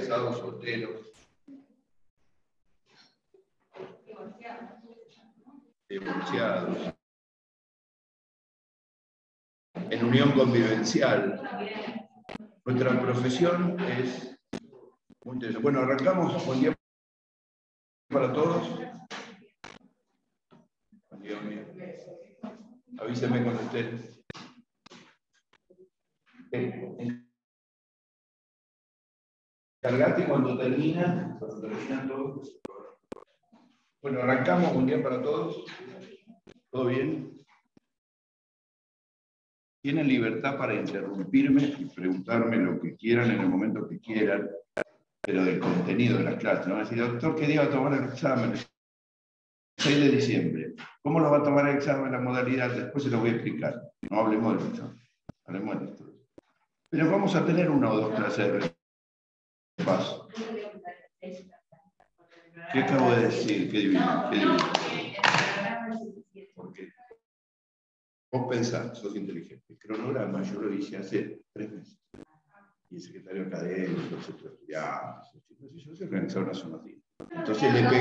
casados, solteros. Divorciados. En unión convivencial. Nuestra profesión es muy interesante. Bueno, arrancamos. Buen día para todos. Buen día, buen día. Avíseme cuando estén. Cargate cuando termina todo. Bueno, arrancamos. Buen día para todos. ¿Todo bien? Tienen libertad para interrumpirme y preguntarme lo que quieran en el momento que quieran, pero del contenido de la clase. No van a decir, doctor, ¿qué día va a tomar el examen? 6 de diciembre. ¿Cómo lo va a tomar el examen, la modalidad? Después se lo voy a explicar. No hablemos del examen, hablemos de esto. Pero vamos a tener una o dos clases de paso. ¿Qué acabo de decir? ¿Qué divino? ¿Qué divino? ¿Por qué? Vos pensás, sos inteligente. El cronograma yo lo hice hace 3 meses. Y el secretario académico, el centro de estudiantes, yo se organizaron hace unos días. Entonces le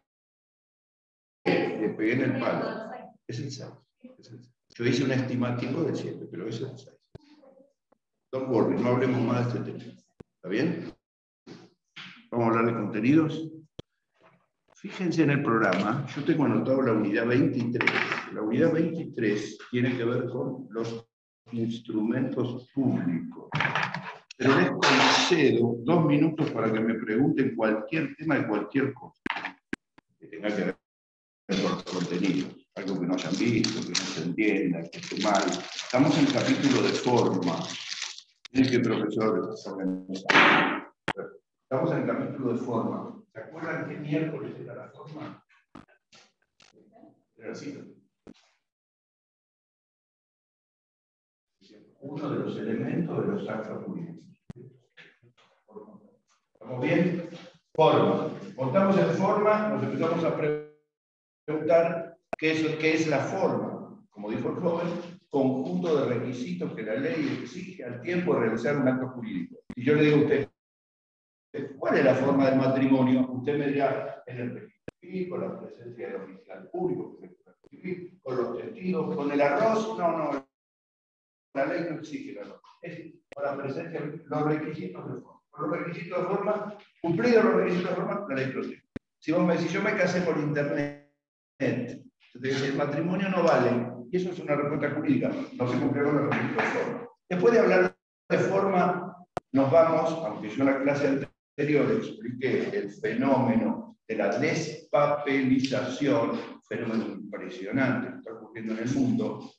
pegué en el palo. Es el 6. Yo hice un estimativo del 7, pero es el 6. Don't worry, no hablemos más de este tema. ¿Está bien? Vamos a hablar de contenidos. Fíjense en el programa, yo tengo anotado la unidad 23. La unidad 23 tiene que ver con los instrumentos públicos. Pero les concedo 2 minutos para que me pregunten cualquier tema de cualquier cosa que tenga que ver con los contenidos. Algo que no hayan visto, que no se entienda, que esté mal. Estamos en el capítulo de forma. Miren qué profesor organizado. Estamos en el capítulo de forma. ¿Se acuerdan qué miércoles era la forma? Era así. Uno de los elementos de los actos jurídicos. ¿Estamos bien? Forma. Contamos en forma, nos empezamos a preguntar qué es la forma. Como dijo el joven, conjunto de requisitos que la ley exige al tiempo de realizar un acto jurídico. Y yo le digo a usted, ¿cuál es la forma del matrimonio? Usted me dirá, en el registro civil, con la presencia del oficial público, con los testigos, con el arroz. No, la ley no exige el arroz. Es con la presencia, los requisitos de forma. Con los requisitos de forma, cumplidos los requisitos de forma, la ley protege. Si vos me decís, yo me casé por internet, yo te digo, el matrimonio no vale. Y eso es una respuesta jurídica. No se cumplieron los requisitos de forma. Después de hablar de forma, nos vamos, aunque yo en la clase anterior expliqué el fenómeno de la despapelización, fenómeno impresionante que está ocurriendo en el mundo,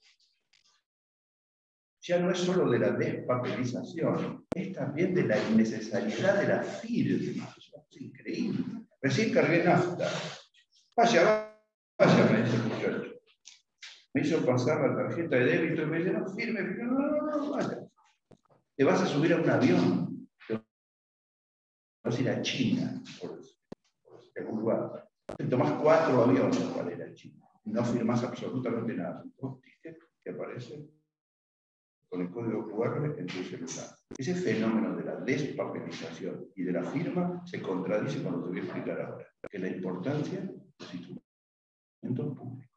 ya no es solo de la despapelización, es también de la innecesariedad de la firma. Es increíble. Recién cargué nafta. Vaya, me dice el muchacho. Me hizo pasar la tarjeta de débito y me dice, no, firme, no, vaya. Te vas a subir a un avión. Te vas a ir a China, por algún lugar. Te tomás 4 aviones para ir a China. No firmás absolutamente nada. Un ticket que aparece con el código QR en tu celular. Ese fenómeno de la despapelización y de la firma se contradice con lo que voy a explicar ahora, que es la importancia de los instrumentos públicos.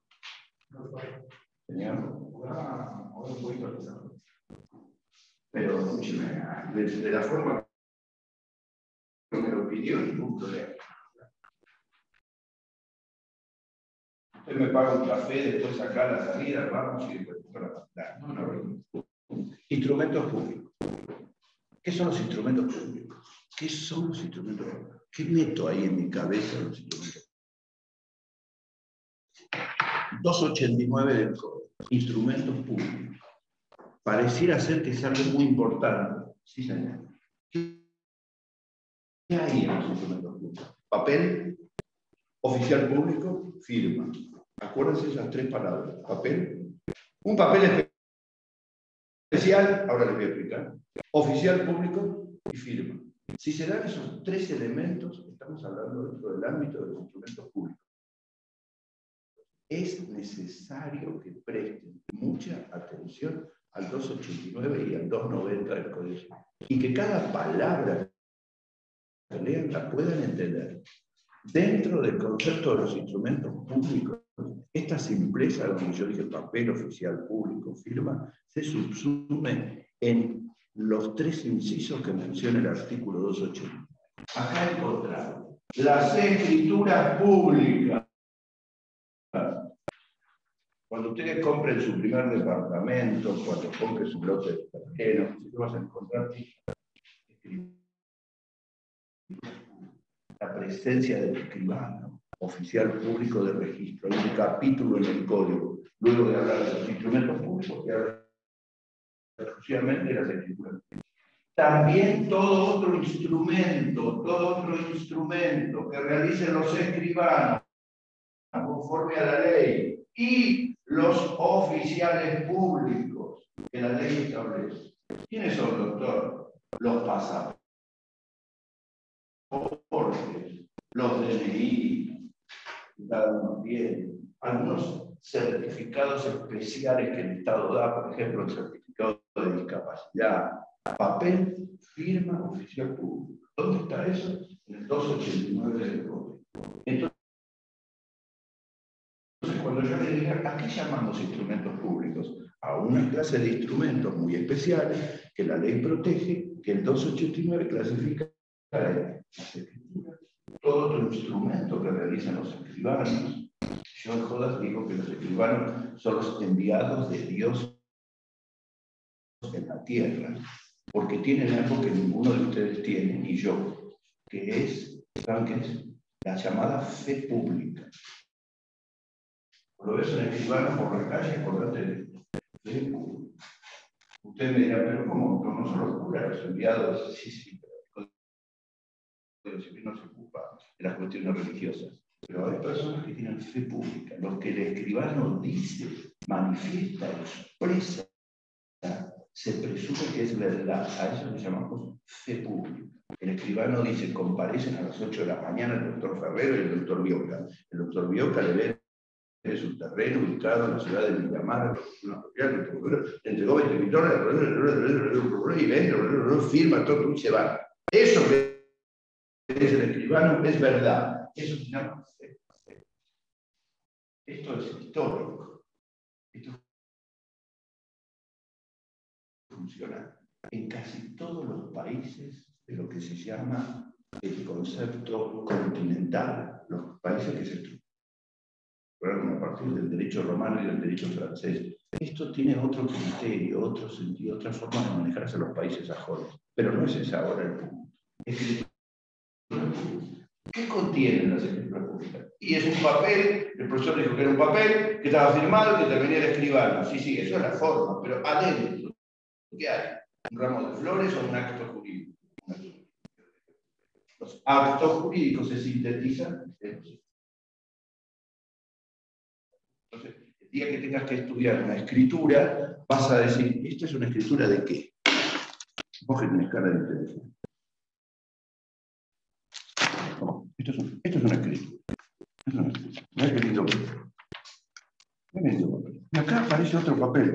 Pero de la forma que me lo pidió, ningún problema. Usted me paga un café, después acá a la salida, vamos y después para la no. Instrumentos públicos. ¿Qué son los instrumentos públicos? ¿Qué son los instrumentos públicos? ¿Qué meto ahí en mi cabeza los instrumentos públicos? 289 del Código. Instrumentos públicos. Pareciera ser que es algo muy importante. Sí, señor. ¿Qué hay en los instrumentos públicos? Papel, oficial público, firma. Acuérdense esas 3 palabras. Papel. Un papel especial, ahora les voy a explicar. Oficial público y firma. Si se dan esos 3 elementos, estamos hablando dentro del ámbito de los instrumentos públicos. Es necesario que presten mucha atención al 289 y al 290 del Código Civil. Y que cada palabra lean la puedan entender. Dentro del concepto de los instrumentos públicos, esta simpleza, como yo dije, papel oficial público, firma, se subsume en los 3 incisos que menciona el artículo 280. Acá encontramos las escrituras públicas. Cuando ustedes compren su primer departamento, cuando compren su lote de terreno, ustedes vas a encontrar la presencia del escribano, oficial público de registro. Hay un capítulo en el código, luego de hablar de los instrumentos públicos, que habla exclusivamente de las escrituras. También todo otro instrumento que realicen los escribanos conforme a la ley y los oficiales públicos que la ley establece. ¿Quiénes son, doctor? Los pasaportes, los DNI, cada uno tiene, algunos certificados especiales que el Estado da, por ejemplo, el certificado de discapacidad, papel, firma oficial público. ¿Dónde está eso? En el 289 del Código. Entonces, cuando yo le diga, ¿a qué llamamos instrumentos públicos? A una clase de instrumentos muy especiales que la ley protege, que el 289 clasifica las escrituras, todo otro instrumento que realizan los escribanos. Yo en jodas digo que los escribanos son los enviados de Dios en la tierra, porque tienen algo que ninguno de ustedes tiene, ni yo, que es, ¿saben qué es? La llamada fe pública. Lo ves en el escribano por la calle, acordate de fe pública. Usted me dirá, pero ¿cómo? No son los curas los enviados. Sí, pero el Código Civil no se ocupa de las cuestiones religiosas. Pero hay personas que tienen fe pública. Lo que el escribano dice, manifiesta, expresa, se presume que es verdad. A eso le llamamos fe pública. El escribano dice, comparecen a las 8 de la mañana el doctor Ferrero y el doctor Bioca. El doctor Bioca le ve de su terreno ubicado en la ciudad de Miramar, le entregó 20 millones, y vende, firma todo y se va. Eso que es el escribano es verdad. Eso se llama fe. Esto es histórico. Esto funciona en casi todos los países de lo que se llama el concepto continental, los países que se estructuraron a partir del derecho romano y del derecho francés. Esto tiene otro criterio, otro sentido, otra forma de manejarse los países sajones. Pero no es ese ahora el punto. Es que ¿qué contienen las escrituras públicas? Y es un papel, el profesor dijo que era un papel, que estaba firmado y que terminía el escribano. Sí, eso es la forma, pero adentro, ¿qué hay? ¿Un ramo de flores o un acto jurídico? Los actos jurídicos se sintetizan. Entonces, el día que tengas que estudiar una escritura, vas a decir, ¿esta es una escritura de qué? Vos que tenés cara de teléfono. Esto es una escritura. Mirá qué lindo papel. Mirá qué lindo papel. Y acá aparece otro papel.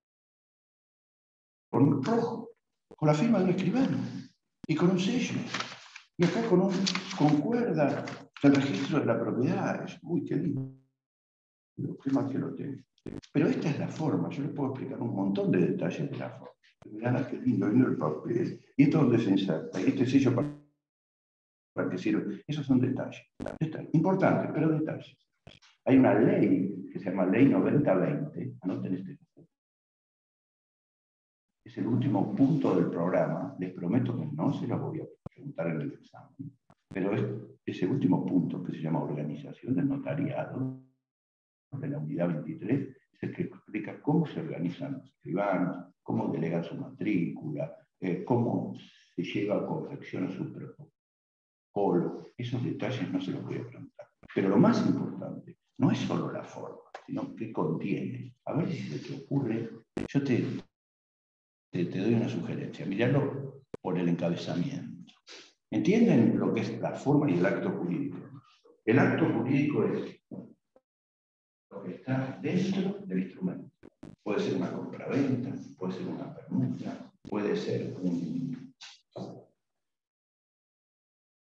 Con un rojo. Con la firma de un escribano. Y con un sello. Y acá concuerda el registro de la propiedad. Uy, qué lindo. Qué mal que lo tengo. Pero esta es la forma. Yo les puedo explicar un montón de detalles de la forma. Mirá qué lindo el papel. Y esto es donde se inserta. Y este sello para que sirve. Esos son detalles. Importantes, pero detalles. Hay una ley que se llama Ley 9020. Anoten este. Es el último punto del programa. Les prometo que no se lo voy a preguntar en el examen. Pero es ese último punto que se llama Organización del Notariado, de la unidad 23, es el que explica cómo se organizan los escribanos, cómo delegan su matrícula, cómo se lleva a confección a su protocolo. Esos detalles no se los voy a preguntar. Pero lo más importante no es solo la forma, sino qué contiene. A ver si se te ocurre. Yo te doy una sugerencia. Miralo por el encabezamiento. ¿Entienden lo que es la forma y el acto jurídico? El acto jurídico es lo que está dentro del instrumento. Puede ser una compraventa, puede ser una permuta, puede ser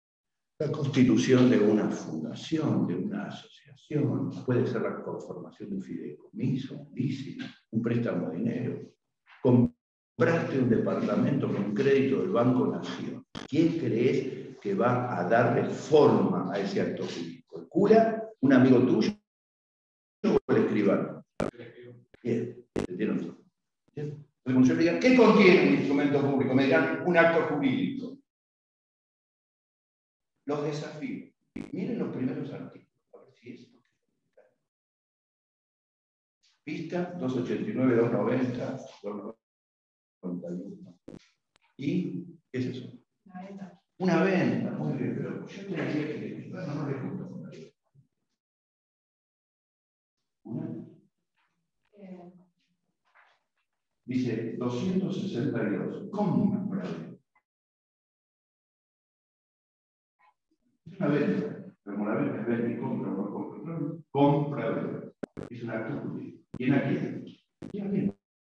la constitución de una fundación, de una asociación, puede ser la conformación de un fideicomiso, un leasing, un préstamo de dinero. Compraste un departamento con crédito del Banco Nación. ¿Quién crees que va a darle forma a ese acto jurídico? ¿El cura? ¿Un amigo tuyo? ¿O el escribano? Bien, ¿entendieron? Bien. Cuando yo le diga, ¿qué contiene un instrumento público? Me dirán, un acto jurídico. Los desafíos. Miren los primeros artículos, a ver si es. Pista 289, 290, 291. ¿Y qué es eso? Una venta. Una venta, muy bien, pero yo te diría que no le gusta con la venta. Dice 262. Compra-venta. Es una venta. Como la venta es venta y compra, no compra. Compra-venta. Es un acto jurídico. ¿Quién a quién? ¿Quién a quién?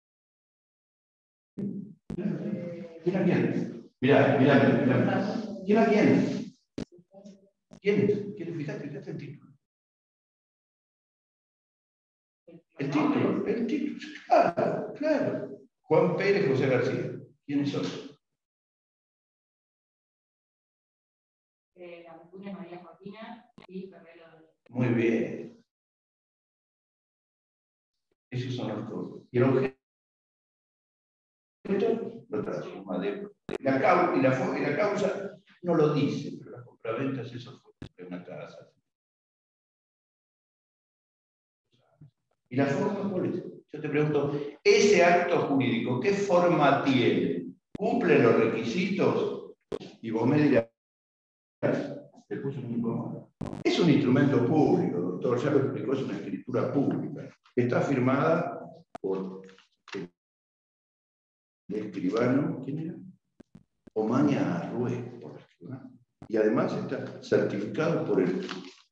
¿Quién a quién? Mirá. ¿Quién a quién? ¿Quién? Fíjate el título. El título. Claro. Juan Pérez, José García. ¿Quiénes son? La Fortuna, María Joaquina y Ferrero. Muy bien. Esos son los dos. Y el objeto lo transforma de la causa no lo dice, pero las compraventas eso fue una casa. ¿Y la forma cuál es? Yo te pregunto, ese acto jurídico, ¿qué forma tiene? ¿Cumple los requisitos? Y vos me dirás, te puso muy incómodo. Es un instrumento público, doctor, ya lo explicó, es una escritura pública. Está firmada por el escribano, ¿quién era? Omaña Arrué, por el escribano. Y además está certificado por el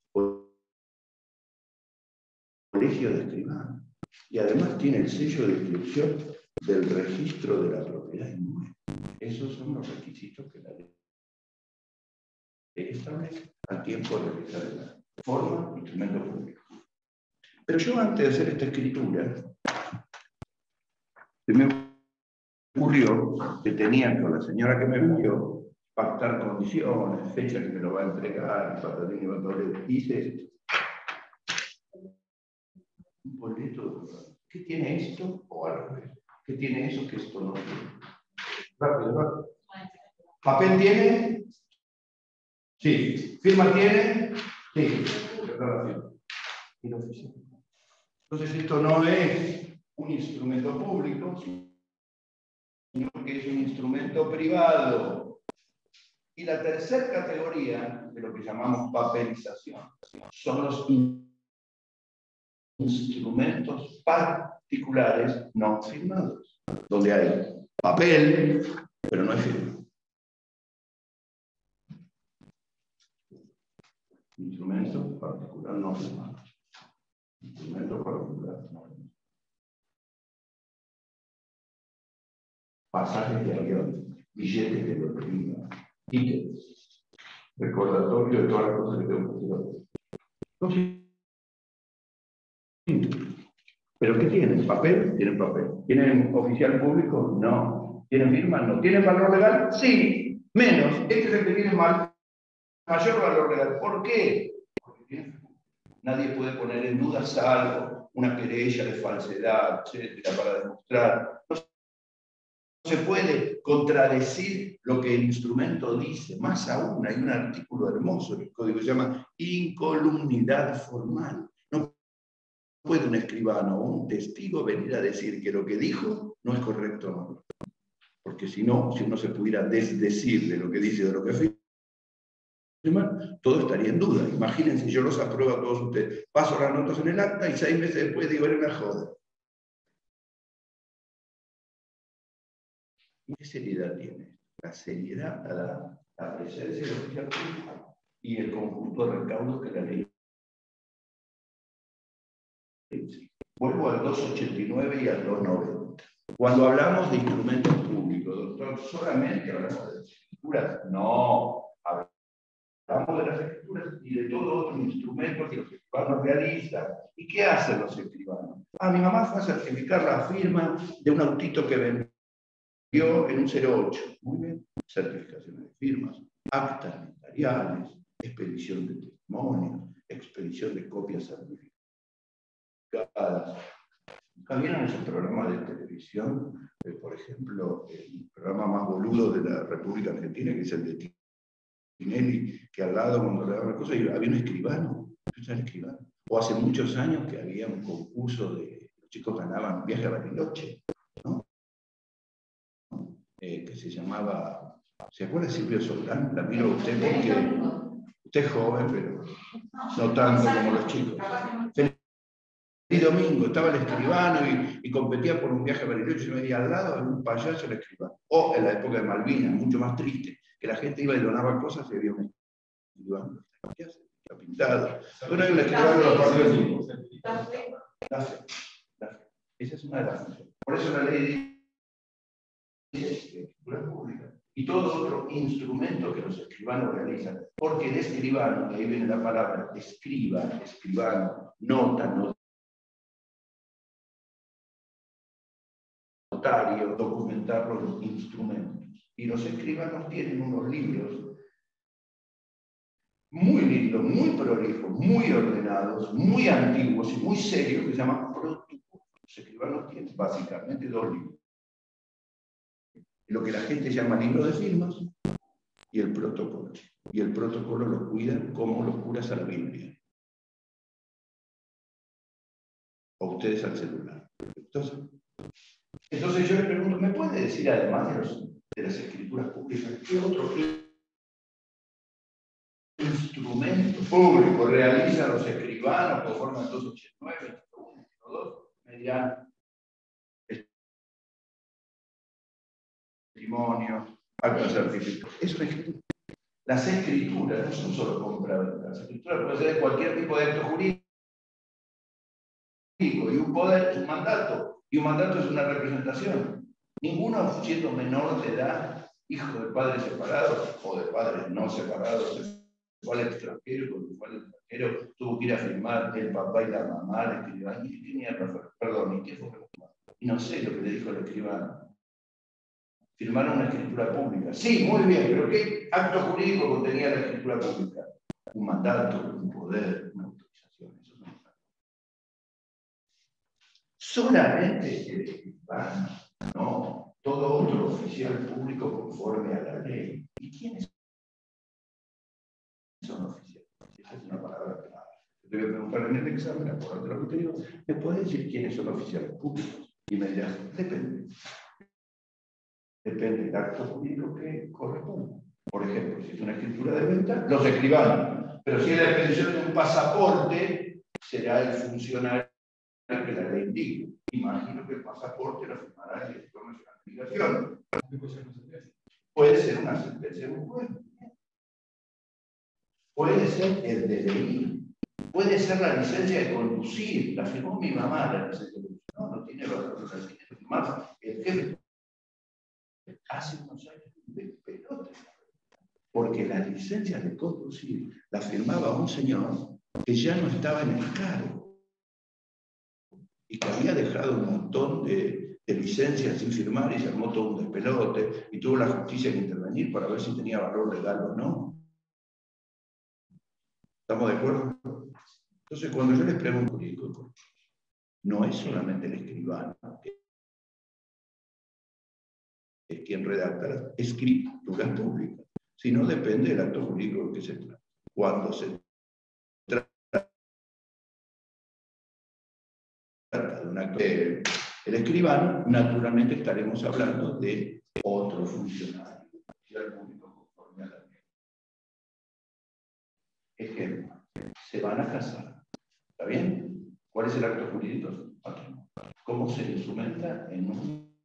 Colegio de Escribanos. Y además tiene el sello de inscripción del registro de la propiedad inmueble. Esos son los requisitos que la ley establece al tiempo de realizar la forma instrumento público. Pero yo antes de hacer esta escritura, se me ocurrió que tenía con la señora que me envió pactar condiciones, fecha que me lo va a entregar, patatín y batolete. Hice esto. Un boleto. ¿Qué tiene esto? O al revés. ¿Qué tiene eso que esto no tiene? Rápido. ¿Papel tiene? Sí. ¿Firma tiene? Sí. Entonces esto no es un instrumento público, sino que es un instrumento privado. Y la tercera categoría de lo que llamamos papelización son los instrumentos particulares no firmados, donde hay papel, pero no hay firma. Instrumento particular no firmado. Instrumento particular no firmado. Pasajes de avión, billetes de lotería, tickets, recordatorio de todas las cosas que tengo que hacer. ¿Pero qué tienen? ¿Papel? Tienen papel. ¿Tienen oficial público? No. ¿Tienen firma? No. ¿Tienen valor legal? Sí. Menos. Este es el que tiene mayor valor legal. ¿Por qué? Porque tiene firma. Nadie puede poner en duda salvo una querella de falsedad, etcétera, para demostrar. No se puede contradecir lo que el instrumento dice. Más aún, hay un artículo hermoso en el código que se llama incolumnidad formal. No puede un escribano o un testigo venir a decir que lo que dijo no es correcto o no. Porque si no, si uno se pudiera desdecir de lo que dice o de lo que afirma, todo estaría en duda. Imagínense, yo los apruebo a todos ustedes. Paso las notas en el acta y 6 meses después digo, era una joda. ¿Qué seriedad tiene? La seriedad a la presencia del oficial público y el conjunto de recaudos que la ley. Vuelvo al 289 y al 290. Cuando hablamos de instrumentos públicos, doctor, ¿solamente hablamos de escrituras? No, hablamos de las escrituras y de todo otro instrumento que los escribanos realizan. ¿Y qué hacen los escribanos? Mi mamá fue a certificar la firma de un autito que vendió en un 08. Muy bien. Certificaciones de firmas, actas notariales, expedición de testimonios, expedición de copias certificadas. ¿Vieron esos programas de televisión? Por ejemplo, el programa más boludo de la República Argentina, que es el de Tinelli, que al lado, cuando le daban cosas, había un escribano. O hace muchos años que había un concurso de los chicos ganaban viaje a Bariloche, ¿no? Que se llamaba, ¿se acuerda de Silvio Soldán? La miro a usted porque usted es joven, pero no tanto como los chicos. Y domingo estaba el escribano y competía por un viaje a Bariloche y me veía al lado de un payaso el escribano. O en la época de Malvinas, mucho más triste, que la gente iba y donaba cosas y había un escribano. ¿Qué hace? Está pintado. Ahora hay un escribano de los partidos. La fe. Esa es una de las funciones. Por eso la ley dice escritura pública y todo otro instrumento que los escribanos realizan. Porque el escribano, de ahí viene la palabra escriba, escribano, nota, documentar los instrumentos. Y los escribanos tienen unos libros muy lindos, muy prolijos, muy ordenados, muy antiguos y muy serios que se llaman protocolos. Los escribanos tienen básicamente dos libros. Lo que la gente llama libro de firmas y el protocolo. Y el protocolo lo cuidan como los curas a la Biblia. O ustedes al celular. Entonces yo le pregunto, ¿me puede decir, además de las escrituras públicas, qué otro instrumento público realizan los escribanos conforme al 289, 1, 2, mediante testimonio, acta certificado? Eso es escritura. Las escrituras no son solo compra-venta. Las escrituras pueden ser cualquier tipo de acto jurídico y un poder es un mandato. Y un mandato es una representación. Ninguno, siendo menor de edad, hijo de padres separados o de padres no separados, fue al extranjero, cuando fue al extranjero tuvo que ir a firmar el papá y la mamá, el escribano, y tenía perdón, ¿y qué fue? Y no sé lo que le dijo el escribano. Firmaron una escritura pública. Sí, muy bien, pero ¿qué acto jurídico contenía la escritura pública? Un mandato, un poder, una autorización. Eso no está. Solamente el escribano, no todo otro oficial público conforme a la ley. ¿Y quiénes son oficiales? Esa es una palabra clave. Te voy a preguntar en el examen, acordate lo que te digo, ¿me puedes decir quiénes son oficiales públicos? Y me dirás, depende. Depende del acto jurídico que corresponde. Por ejemplo, si es una escritura de venta, los escribanos. Pero si es la expedición de un pasaporte, será el funcionario que la ley indique. Imagino que el pasaporte lo firmará el director nacional de migración. Puede ser una sentencia de un juez. Puede ser el DNI. Puede ser la licencia de conducir. La firmó mi mamá, la licencia de conducir. No tiene valor, la tiene que firmar el jefe. Hace unos años de pelota. Porque la licencia de conducir la firmaba un señor que ya no estaba en el cargo y que había dejado un montón de licencias sin firmar y se armó todo un despelote y tuvo la justicia que intervenir para ver si tenía valor legal o no. ¿Estamos de acuerdo? Entonces, cuando yo les pregunto jurídico, no es solamente el escribano que es quien redacta las escrituras públicas, sino depende del acto jurídico que se trata. Cuando se trata de un acto del escribano, naturalmente estaremos hablando de otro funcionario público conforme a la ley. Ejemplo, se van a casar. ¿Está bien? ¿Cuál es el acto jurídico? ¿Cómo se instrumenta en un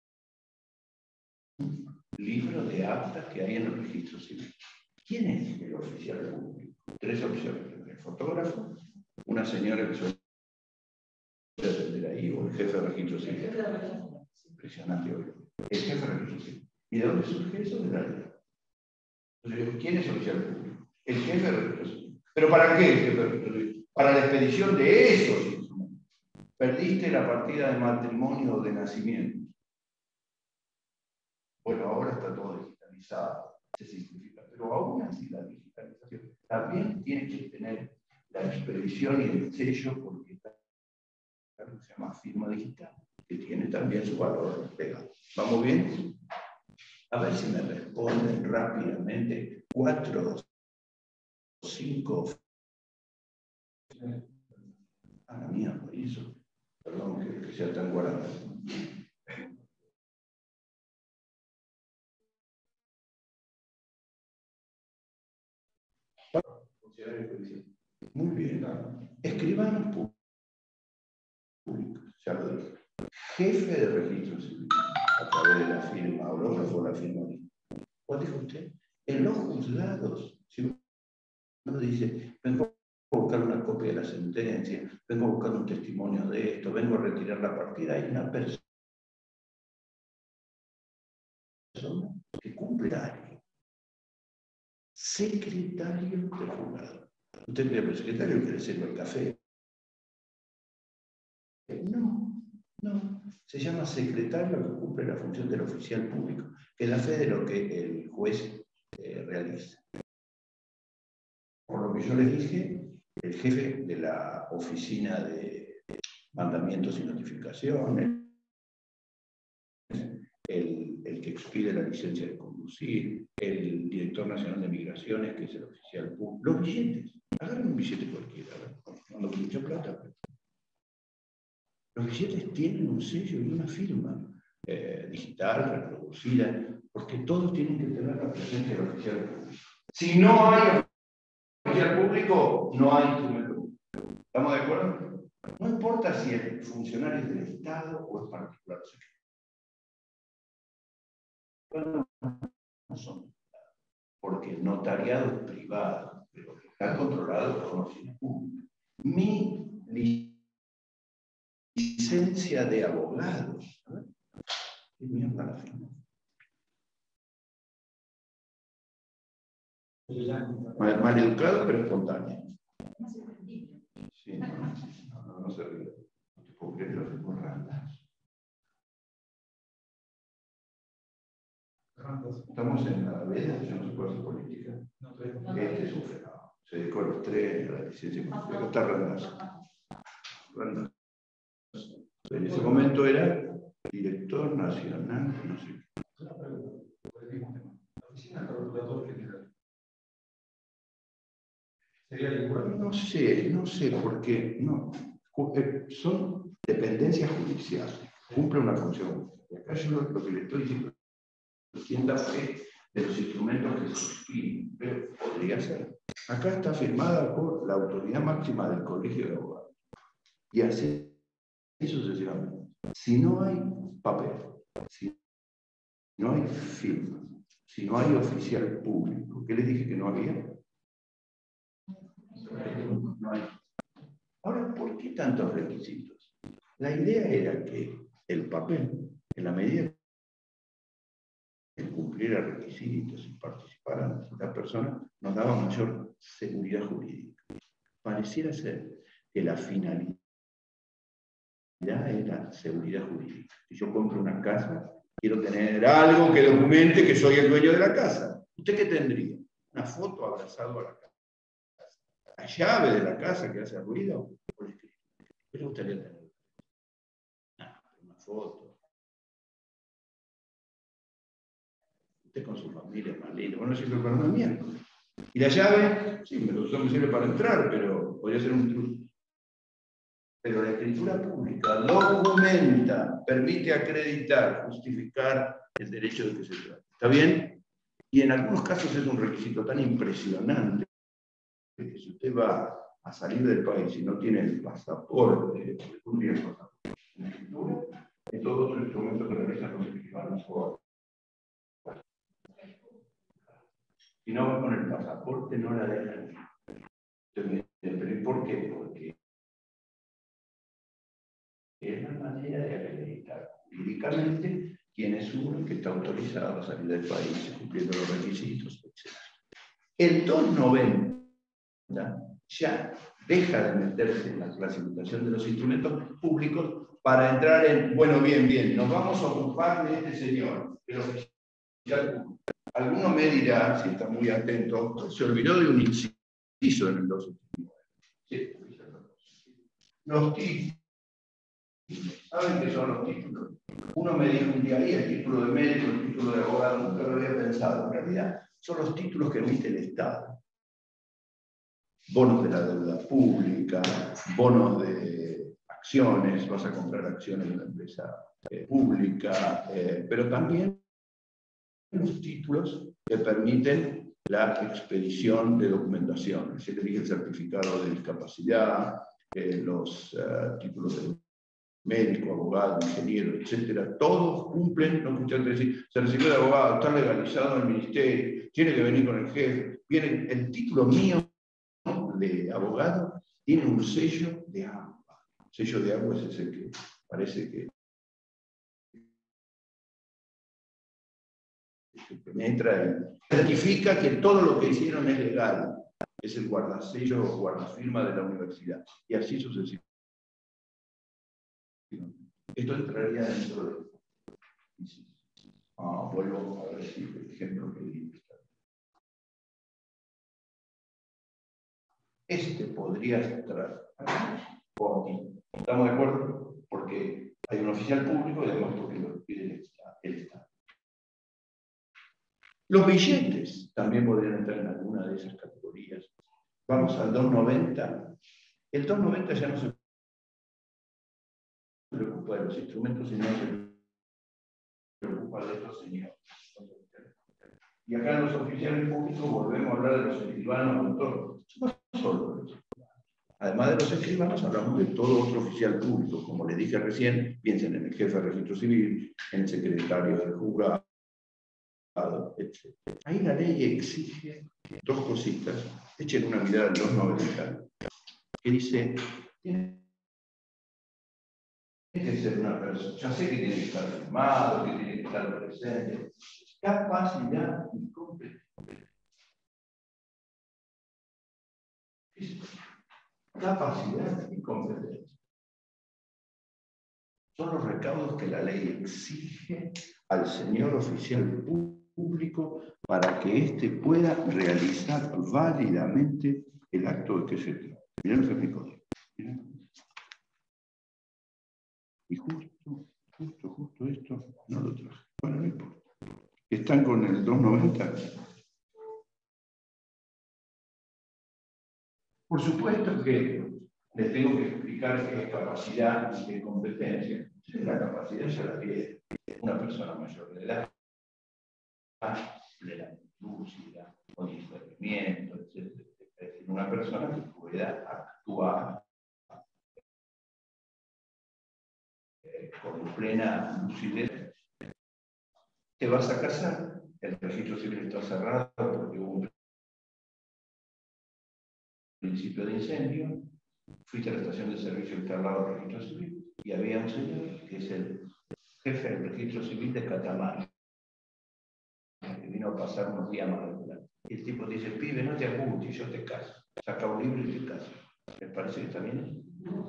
libro de actas que hay en el registro civil? ¿Quién es el oficial público? Tres opciones. El fotógrafo, una señora que suele atender ahí, o el jefe de registro civil. Impresionante, obvio. El jefe de registro civil. ¿Y de dónde surge eso? De la ley. Entonces, ¿quién es oficial público? El jefe de registro. ¿Pero para qué el jefe de registro? Para la expedición de esos instrumentos. Perdiste la partida de matrimonio o de nacimiento. Bueno, ahora está todo digitalizado, se simplifica, pero aún así la digitalización también tiene que tener la expedición y el sello, porque está lo que se llama firma digital, que tiene también su valor legal. ¿Vamos bien? A ver si me responden rápidamente 4 o 5. A la mía, por eso. Perdón que sea tan guardado. Muy bien. Escribanos públicos, ya lo dije. Jefe de registro civil, a través de la firma autógrafa o la firma. ¿Cuál dijo usted? En los juzgados, si uno dice, vengo a buscar una copia de la sentencia, vengo a buscar un testimonio de esto, vengo a retirar la partida, hay una persona que cumple horario. Secretario del juzgado. Usted cree que el secretario quiere sirve el café. No. Se llama secretario que cumple la función del oficial público, que da fe de lo que el juez realiza. Por lo que yo les dije, el jefe de la oficina de mandamientos y notificaciones, el que expide la licencia de conducir, el director nacional de migraciones, que es el oficial público, los billetes. Agarren un billete cualquiera, no ando con mucha plata. Pero los billetes tienen un sello y una firma digital, reproducida, porque todos tienen que tener la presencia del oficial público. Si no hay oficial público, no hay instrumento público. ¿Estamos de acuerdo? No importa si el funcionario es del Estado o es particular. No son, porque el notariado es privado, pero está controlado por una oficina pública. Mi licencia de abogados, ¿sabes? ¿Qué mierda la firma? Mal educado, pero espontáneo. Sí, no se ríe. No te puedo creer lo que fue Randas. Estamos en la veda, yo no sé cuál es su política. Este es un fenómeno. Se dedicó a los trenes, a la licencia política. Está Randas. En ese momento era director nacional, no sé qué. La oficina del procurador general. ¿Sería igual? No sé, porque no. Son dependencias judiciales, cumple una función. Acá yo lo que le estoy diciendo, ¿quién da fe de los instrumentos que se expiren? Pero podría ser. Acá está firmada por la autoridad máxima del Colegio de Abogados. Y así sucesivamente. Si no hay papel, si no hay firma, si no hay oficial público, ¿qué les dije que no había? No hay. Ahora, ¿por qué tantos requisitos? La idea era que el papel, en la medida que cumpliera requisitos y participaran las personas, nos daba mayor seguridad jurídica. Pareciera ser que la finalidad era seguridad jurídica. Si yo compro una casa, quiero tener algo que documente que soy el dueño de la casa. ¿Usted qué tendría? Una foto abrazado a la casa. La llave de la casa que hace ruido. ¿Qué le gustaría tener? Una foto. Usted con su familia es más lindo. Bueno, sirve para una mierda. Y la llave, sí, me sirve para entrar, pero podría ser un truco. Pero la escritura pública documenta, permite acreditar, justificar el derecho de que se trata. ¿Está bien? Y en algunos casos es un requisito tan impresionante que si usted va a salir del país y no tiene el pasaporte, un día el pasaporte en escritura, y todos los instrumentos que realizan los escribanos o si no va con el pasaporte, no la dejan. ¿Pero por qué? Porque es la manera de acreditar jurídicamente quién es uno que está autorizado a salir del país cumpliendo los requisitos, etc. El 290 ya deja de meterse en la clasificación de los instrumentos públicos para entrar en, bueno, bien, nos vamos a ocupar de este señor, el oficial público. Alguno me dirá, si está muy atento, se olvidó de un inciso en el 289. Sí, los títulos. ¿Saben qué son los títulos? Uno me dijo un día, el título de médico, el título de abogado, nunca lo había pensado. En realidad, son los títulos que emite el Estado. Bonos de la deuda pública, bonos de acciones, vas a comprar acciones de una empresa pública, pero también los títulos que permiten la expedición de documentación, es decir, el certificado de discapacidad, los títulos de médico, abogado, ingeniero, etcétera, todos cumplen lo que usted dice. Se recibió de abogado, está legalizado en el ministerio, tiene que venir con el jefe. Viene el título mío de abogado, tiene un sello de agua. El sello de agua es ese que parece que penetra y certifica que todo lo que hicieron es legal. Es el guardasello o guardafirma de la universidad. Y así sucesivamente. Esto entraría dentro de... vuelvo a decir el ejemplo que di. Este podría estar por aquí. ¿Estamos de acuerdo? Porque hay un oficial público y además porque lo pide el Estado. Los billetes también podrían entrar en alguna de esas categorías. Vamos al 290. El 290 ya no se preocupa de los instrumentos, sino se preocupa de estos señores. Y acá en los oficiales públicos volvemos a hablar de los escribanos, autónomos. No solo de los escribanos. Además de los escribanos, hablamos de todo otro oficial público. Como les dije recién, piensen en el jefe de registro civil, en el secretario del juzgado, etc. Ahí la ley exige dos cositas. Echen una mirada al 290, que dice, tiene que ser una persona, ya sé que tiene que estar firmado, que tiene que estar presente, capacidad y competencia. Capacidad y competencia. Son los recaudos que la ley exige al señor oficial público para que éste pueda realizar válidamente el acto de que se trata. Mirá lo que me código. Y justo esto no lo traje. Bueno, no importa. ¿Están con el 290? Por supuesto que les tengo que explicar qué es capacidad y qué es competencia. La capacidad ya la tiene una persona mayor de edad, plena lúcida, con discernimiento, etc. Es decir, una persona que pueda actuar con plena lucidez. Te vas a casar, el registro civil está cerrado porque hubo un principio de incendio, fuiste a la estación de servicio que está al lado del registro civil y había un señor que es el jefe del registro civil de Catamarca, que vino a pasar unos días más adelante. Y el tipo te dice, pibe, no te angusties, yo te caso. Saca un libro y te caso. ¿Les parece que está bien?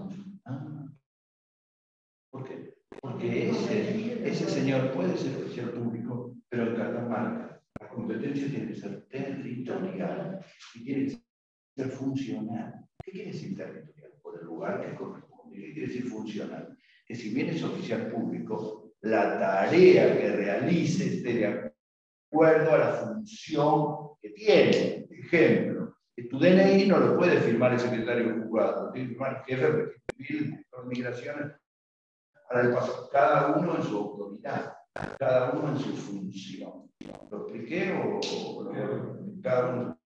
¿Por qué? Porque ese señor puede ser oficial público, pero en Catamarca la competencia tiene que ser territorial y tiene que ser funcional. ¿Qué quiere decir territorial? Por el lugar que corresponde. ¿Qué quiere decir funcional? Que si bien es oficial público, la tarea que realice esté de acuerdo a la función que tiene. Ejemplo, que tu DNI no lo puede firmar el secretario del juzgado, lo tiene que firmar el jefe del registro civil, el director de migraciones, para el paso. Cada uno en su autoridad, cada uno en su función. ¿Lo expliqué o cada uno?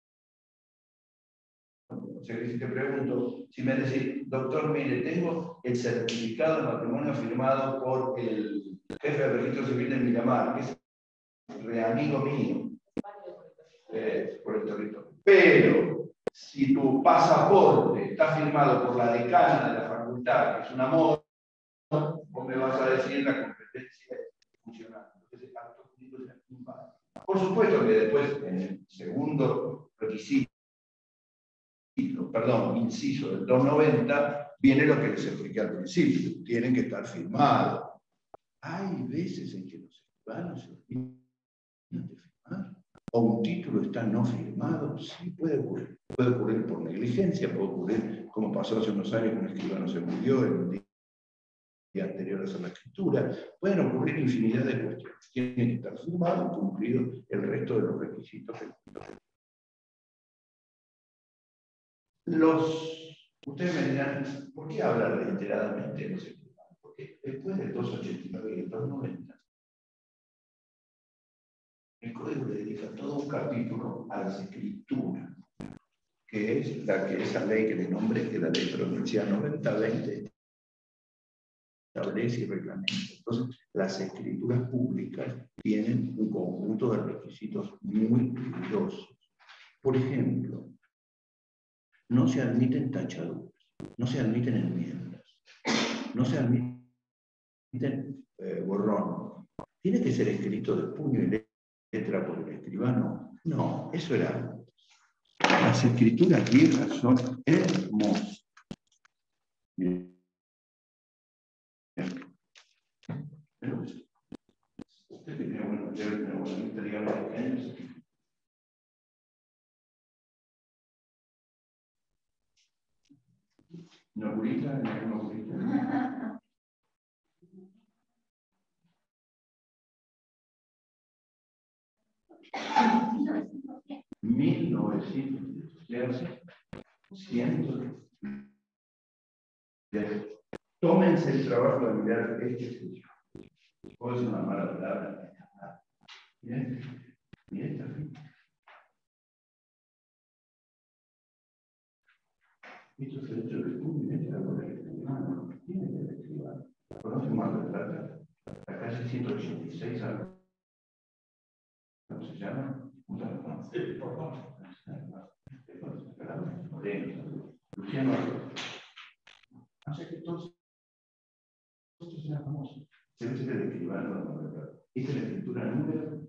O sea que si te pregunto, si me decís, doctor, mire, tengo el certificado de matrimonio firmado por el jefe del registro civil de Miramar, que es amigo mío, por el territorio. Pero si tu pasaporte está firmado por la decana de la facultad, que es una moda, vos me vas a decir la competencia funcional. Entonces, el acto jurídico es inválido. Por supuesto que después, en el segundo requisito, perdón, inciso del 290, viene lo que les expliqué al principio. Tienen que estar firmados. Hay veces en que los escribanos se olvidan de firmar. O un título está no firmado. Sí, puede ocurrir. Puede ocurrir por negligencia, puede ocurrir como pasó hace unos años que un escribano se murió en un día anterior a hacer la escritura. Pueden ocurrir infinidad de cuestiones. Tienen que estar firmados y cumplidos el resto de los requisitos. Ustedes me dirán, ¿por qué hablar reiteradamente de los escribanos? Porque después del 289 y el 290, el Código le dedica todo un capítulo a las escrituras, que es esa ley que le nombré, que es la ley provincial 90-20, establece y reglamenta. Entonces, las escrituras públicas tienen un conjunto de requisitos muy rigurosos. Por ejemplo, no se admiten tachaduras, no se admiten enmiendas, no se admiten borrón. ¿Tiene que ser escrito de puño y letra por el escribano? No, eso era antes. Las escrituras viejas son hermosas. Miren. Usted tenía buena vista, digamos, de años. ¿Una curita? ¿Una curita? 1900. Tómense el trabajo de mirar este estudio. Puedo decir una mala palabra. Miren esta firma. Esto es el hecho de puño y letra por el escribano. ¿Quién es el escribano? ¿Conocen más de plata? A casi 186 años. ¿Cómo se llama? Sí, por favor. Luciano. Así que todos eran famosos. Debe ser el escribano. Esta es la escritura número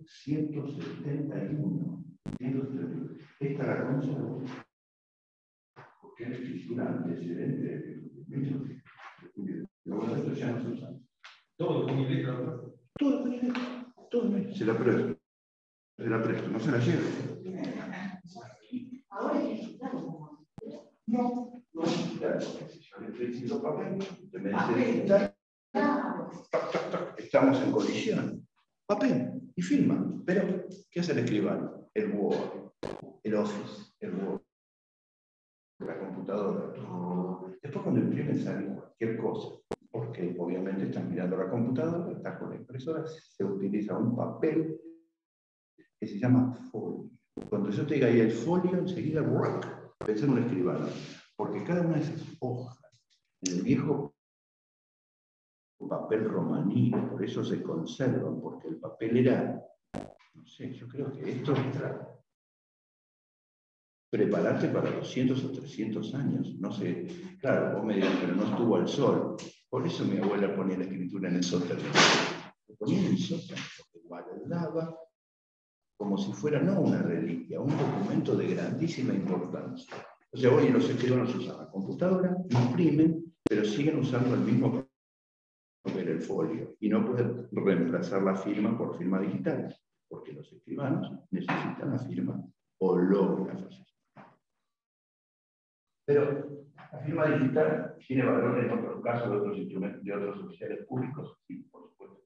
171. Esta la conozco porque es la escritura antecedente de luego esto ya no se usa. Todo con mi letra. Todo con mi letra. Todo. Se la presto. No se la lleve. Ahora es digital. No es digital. Si yo le estoy diciendo papel, usted me dice digital. Estamos en colisión. Papel y firma. Pero, ¿qué hace el escribano? El Word, el Office, el Word, la computadora. Después cuando imprimen sale cualquier cosa. Porque obviamente están mirando la computadora, está con la impresora, se utiliza un papel que se llama folio. Cuando yo te diga ahí el folio, enseguida pensé en un escribano. Porque cada una de esas hojas, en el viejo papel romaní, por eso se conservan, porque el papel era, no sé, yo creo que esto era prepararte para 200 o 300 años, no sé, claro, vos me dirás, pero no estuvo al sol, por eso mi abuela ponía la escritura en el sótano, lo ponía en el sótano, porque guardaba como si fuera no una reliquia, un documento de grandísima importancia. O sea, hoy los escribanos usan la computadora, imprimen, pero siguen usando el mismo papel, el folio, y no pueden reemplazar la firma por firma digital, porque los escribanos necesitan la firma hológrafa. Pero la firma digital tiene valor en otros casos de otros instrumentos, de otros oficiales públicos, sí, por supuesto.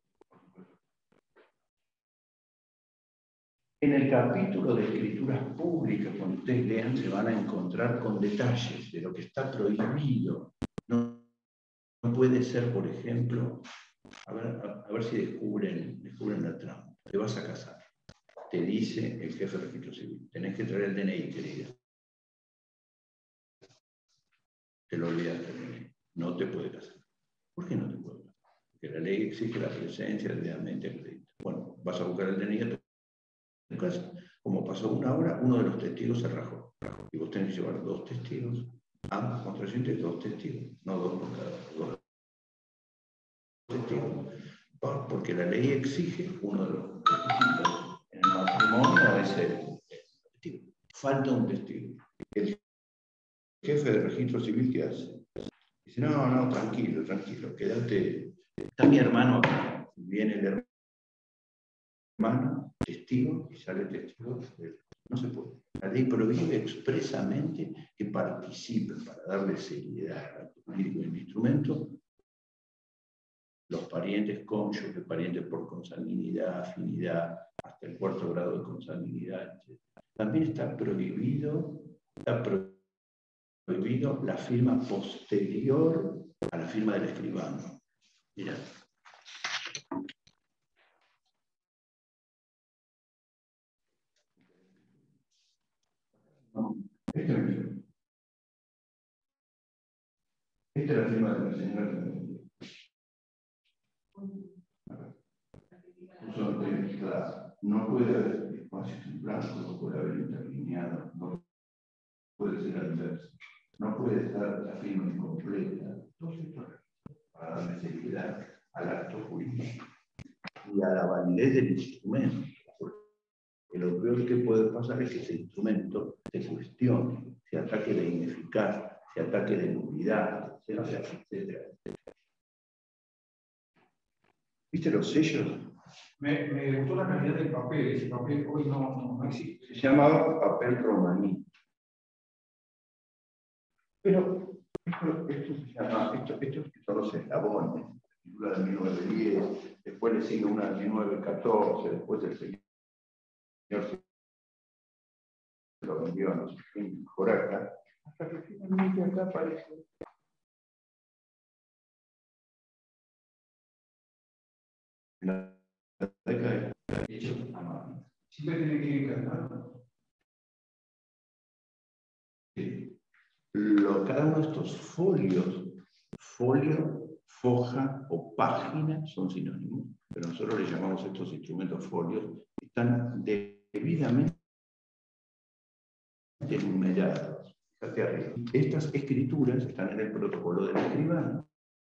En el capítulo de escrituras públicas, cuando ustedes lean, se van a encontrar con detalles de lo que está prohibido. No puede ser, por ejemplo, a ver si descubren la trampa. Te vas a casar. Te dice el jefe de registro civil. Tenés que traer el DNI, querida. Te lo olvidaste el DNI. No te puede casar. ¿Por qué no te puede casar? Porque la ley exige la presencia debidamente acreditada. Bueno, vas a buscar el DNI a tu casa. Como pasó una hora, uno de los testigos se rajó. Y vos tenés que llevar 2 testigos. Ambos contrayentes, 2 testigos. No 2 por cada 2 testigos. Porque la ley exige uno de los requisitos en el matrimonio es el testigo. falta un testigo. El jefe de registro civil, ¿qué hace? Dice, no, tranquilo, quédate. Está mi hermano acá. Viene el hermano, testigo, y sale testigo. No se puede. La ley prohíbe expresamente que participen para darle seriedad al acto jurídico del instrumento los parientes cónyuges, parientes por consanguinidad, afinidad, hasta el 4º grado de consanguinidad, etc. También está prohibido la firma posterior a la firma del escribano. Mirá. Esta es la firma de la señora. No puede haber espacios en blanco, no puede haber interlineado, no puede ser al inverso, no puede estar la firma incompleta. Todo esto para darle seriedad al acto jurídico y a la validez del instrumento. Porque lo peor que puede pasar es que ese instrumento se cuestione, se ataque de ineficacia, se ataque de nulidad, etc. ¿Viste los sellos? Me gustó la calidad del papel. Ese papel hoy no existe. Se llamaba papel romaní. Pero esto se llama, estos son los eslabones, la de 1910, después le sigue una de 1914, después el señor se lo vendió a no sé quién por acá, hasta que finalmente acá aparece. La década de hecho a mano. Siempre tiene que ir encarnado. Sí. Cada uno de estos folios, folio, foja o página son sinónimos, pero nosotros le llamamos a estos instrumentos folios, están debidamente numerados. Fíjate arriba. Estas escrituras están en el protocolo del escribano.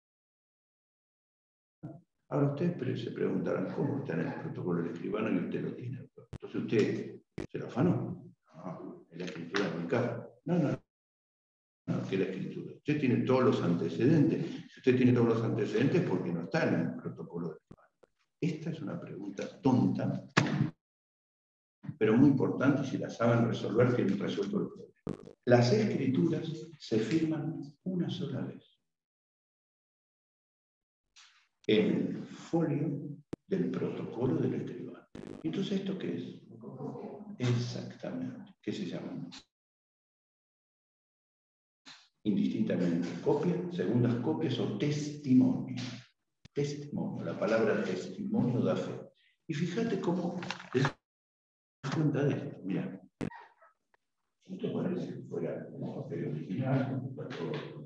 Ahora ustedes se preguntarán cómo está en el protocolo del escribano y usted lo tiene. Entonces usted se lo afanó. No, es la escritura de mi casa. No, que la escritura. Usted tiene todos los antecedentes. Si usted tiene todos los antecedentes, ¿por qué no está en el protocolo del escribano? Esta es una pregunta tonta, pero muy importante, y si la saben resolver, tienen resuelto el problema. Las escrituras se firman una sola vez. En el folio del protocolo del escribano. Entonces, ¿esto qué es? Exactamente. ¿Qué se llama? Indistintamente, copia, segundas copias o testimonio. Testimonio, la palabra testimonio da fe. Y fíjate cómo te das cuenta de esto. Mira, esto parece que fuera un papel original, con todo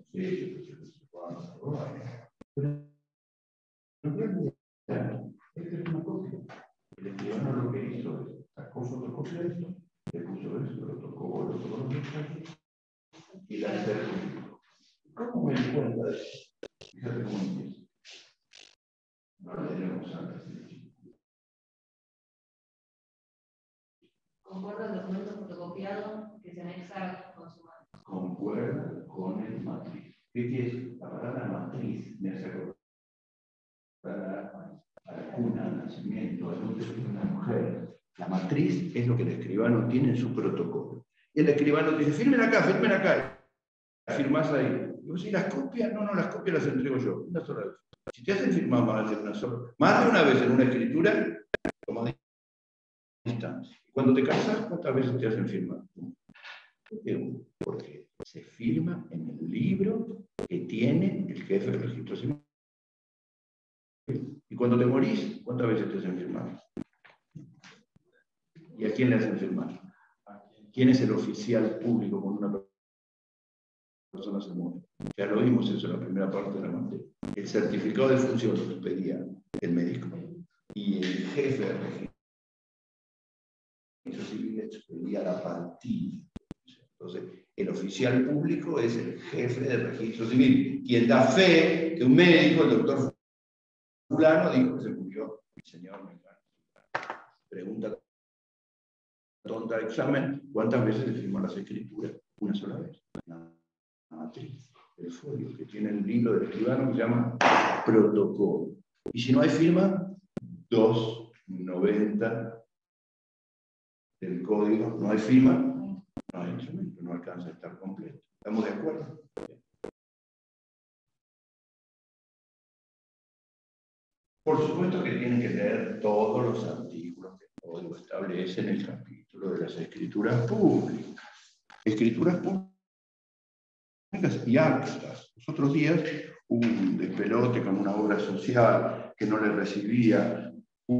pero en realidad, esta es una copia. El escribano lo que hizo es sacó fotocopia de esto, le puso eso, lo tocó los mensajes y la certificó. ¿Cómo me di cuenta de eso? Fíjate cómo empieza. No lo tenemos antes. Concuerda el documento fotocopiado que se anexa con su mano. Concuerda con el matriz. ¿Qué quiere decir? La palabra matriz me hace acordar a la cuna, al nacimiento, al útero de una mujer. La matriz es lo que el escribano tiene en su protocolo. Y el escribano dice, firmen acá. Firmás ahí. Y vos, ¿y las copias? No, las copias las entrego yo. Una sola vez. Si te hacen firmar más de una vez en una escritura, toma distancia. Y cuando te casas, ¿cuántas veces te hacen firmar? Porque se firma en el libro que tiene el jefe del registro civil. Y cuando te morís, ¿cuántas veces te hacen firmar? ¿Y a quién le hacen firmar? ¿Quién es el oficial público cuando una persona se muere? Ya lo vimos eso en la primera parte de la materia. El certificado de función lo pedía el médico y el jefe de registro civil pedía la partida. Entonces, el oficial público es el jefe de registro civil, quien da fe que un médico, el doctor fulano, dijo que se murió. El señor me pregunta tonta de examen, ¿cuántas veces se firman las escrituras? Una sola vez. La matriz, el folio, que tiene el libro del escribano que se llama protocolo. Y si no hay firma, 290 del código, no hay firma, no hay instrumento, no alcanza a estar completo. ¿Estamos de acuerdo? Por supuesto que tienen que leer todos los artículos que el código establece en el capítulo de las escrituras públicas. Escrituras públicas y actas. Los otros días hubo un despelote con una obra social que no le recibía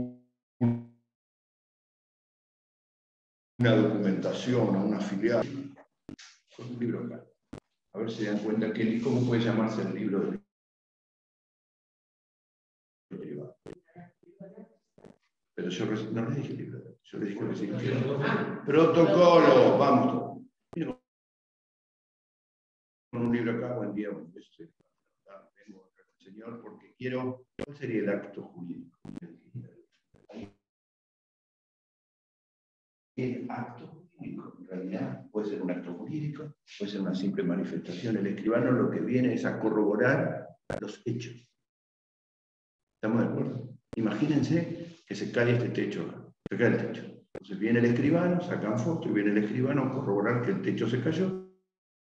una documentación a una filial. Con un libro acá. A ver si se dan cuenta que cómo puede llamarse el libro del privado. Pero yo no les dije libro, yo les dije que sí. Protocolo, vamos. Mira, con un libro acá, buen día, vengo acá con el señor porque quiero, ¿cuál sería el acto jurídico? El acto jurídico, en realidad, puede ser un acto jurídico, puede ser una simple manifestación. El escribano lo que viene es a corroborar los hechos. ¿Estamos de acuerdo? Imagínense que se cae este techo, se cae el techo. Entonces viene el escribano, sacan foto y viene el escribano a corroborar que el techo se cayó,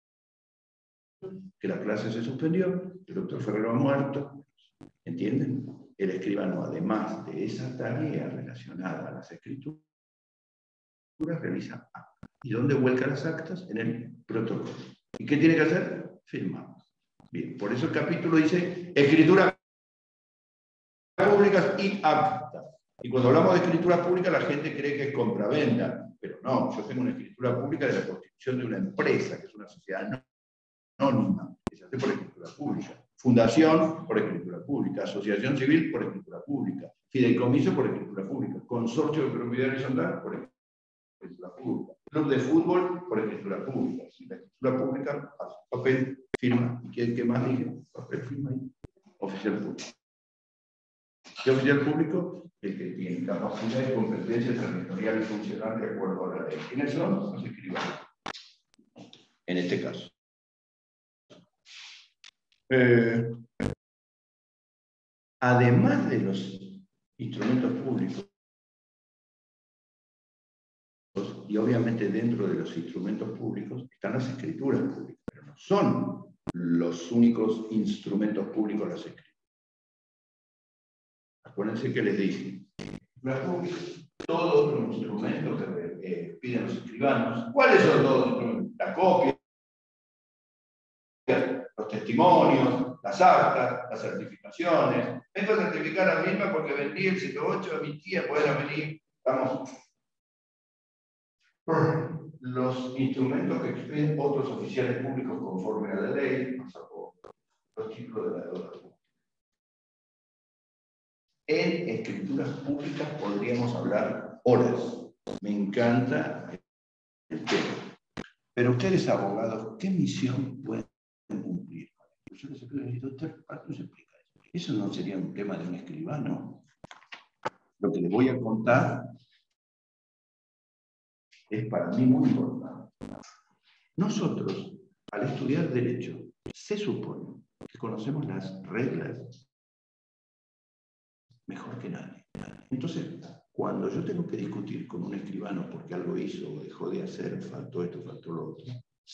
que la clase se suspendió, que el doctor Ferrero ha muerto. ¿Entienden? El escribano, además de esa tarea relacionada a las escrituras, realiza actas. ¿Y dónde vuelca las actas? En el protocolo. ¿Y qué tiene que hacer? Firmar. Bien, por eso el capítulo dice escrituras públicas y actas. Y cuando hablamos de escrituras públicas, la gente cree que es compraventa, pero no, yo tengo una escritura pública de la constitución de una empresa, que es una sociedad anónima, que se hace por escritura pública. Fundación por escritura pública, asociación civil por escritura pública, fideicomiso por escritura pública, consorcio de propiedad horizontal por escritura pública, club de fútbol por escritura pública. Si la escritura pública, papel, firma. ¿Y qué más dije? Papel, firma ahí. Oficial público. ¿Qué oficial público? El que tiene capacidad y competencia territorial y funcional de acuerdo a la ley. ¿Quiénes son? Los escribanos. En este caso. Además de los instrumentos públicos, y obviamente dentro de los instrumentos públicos están las escrituras públicas, pero no son los únicos instrumentos públicos las escrituras. Acuérdense que les dije, las públicas, todos los instrumentos que piden los escribanos. ¿Cuáles son todos los instrumentos? La copia, los testimonios, las actas, las certificaciones. Vengo a certificar a mí misma porque vendí el 108 a mi tía, pueden venir, vamos. Los instrumentos que expiden otros oficiales públicos conforme a la ley, los títulos de la deuda pública. En escrituras públicas podríamos hablar horas. Me encanta el tema. Pero ustedes, abogados, ¿qué misión pueden cumplir? Yo les explico, doctor, ¿para qué se explica eso? Eso no sería un tema de un escribano. Lo que les voy a contar es para mí muy importante. Nosotros, al estudiar Derecho, se supone que conocemos las reglas mejor que nadie. Entonces, cuando yo tengo que discutir con un escribano porque algo hizo o dejó de hacer, faltó esto, faltó lo otro,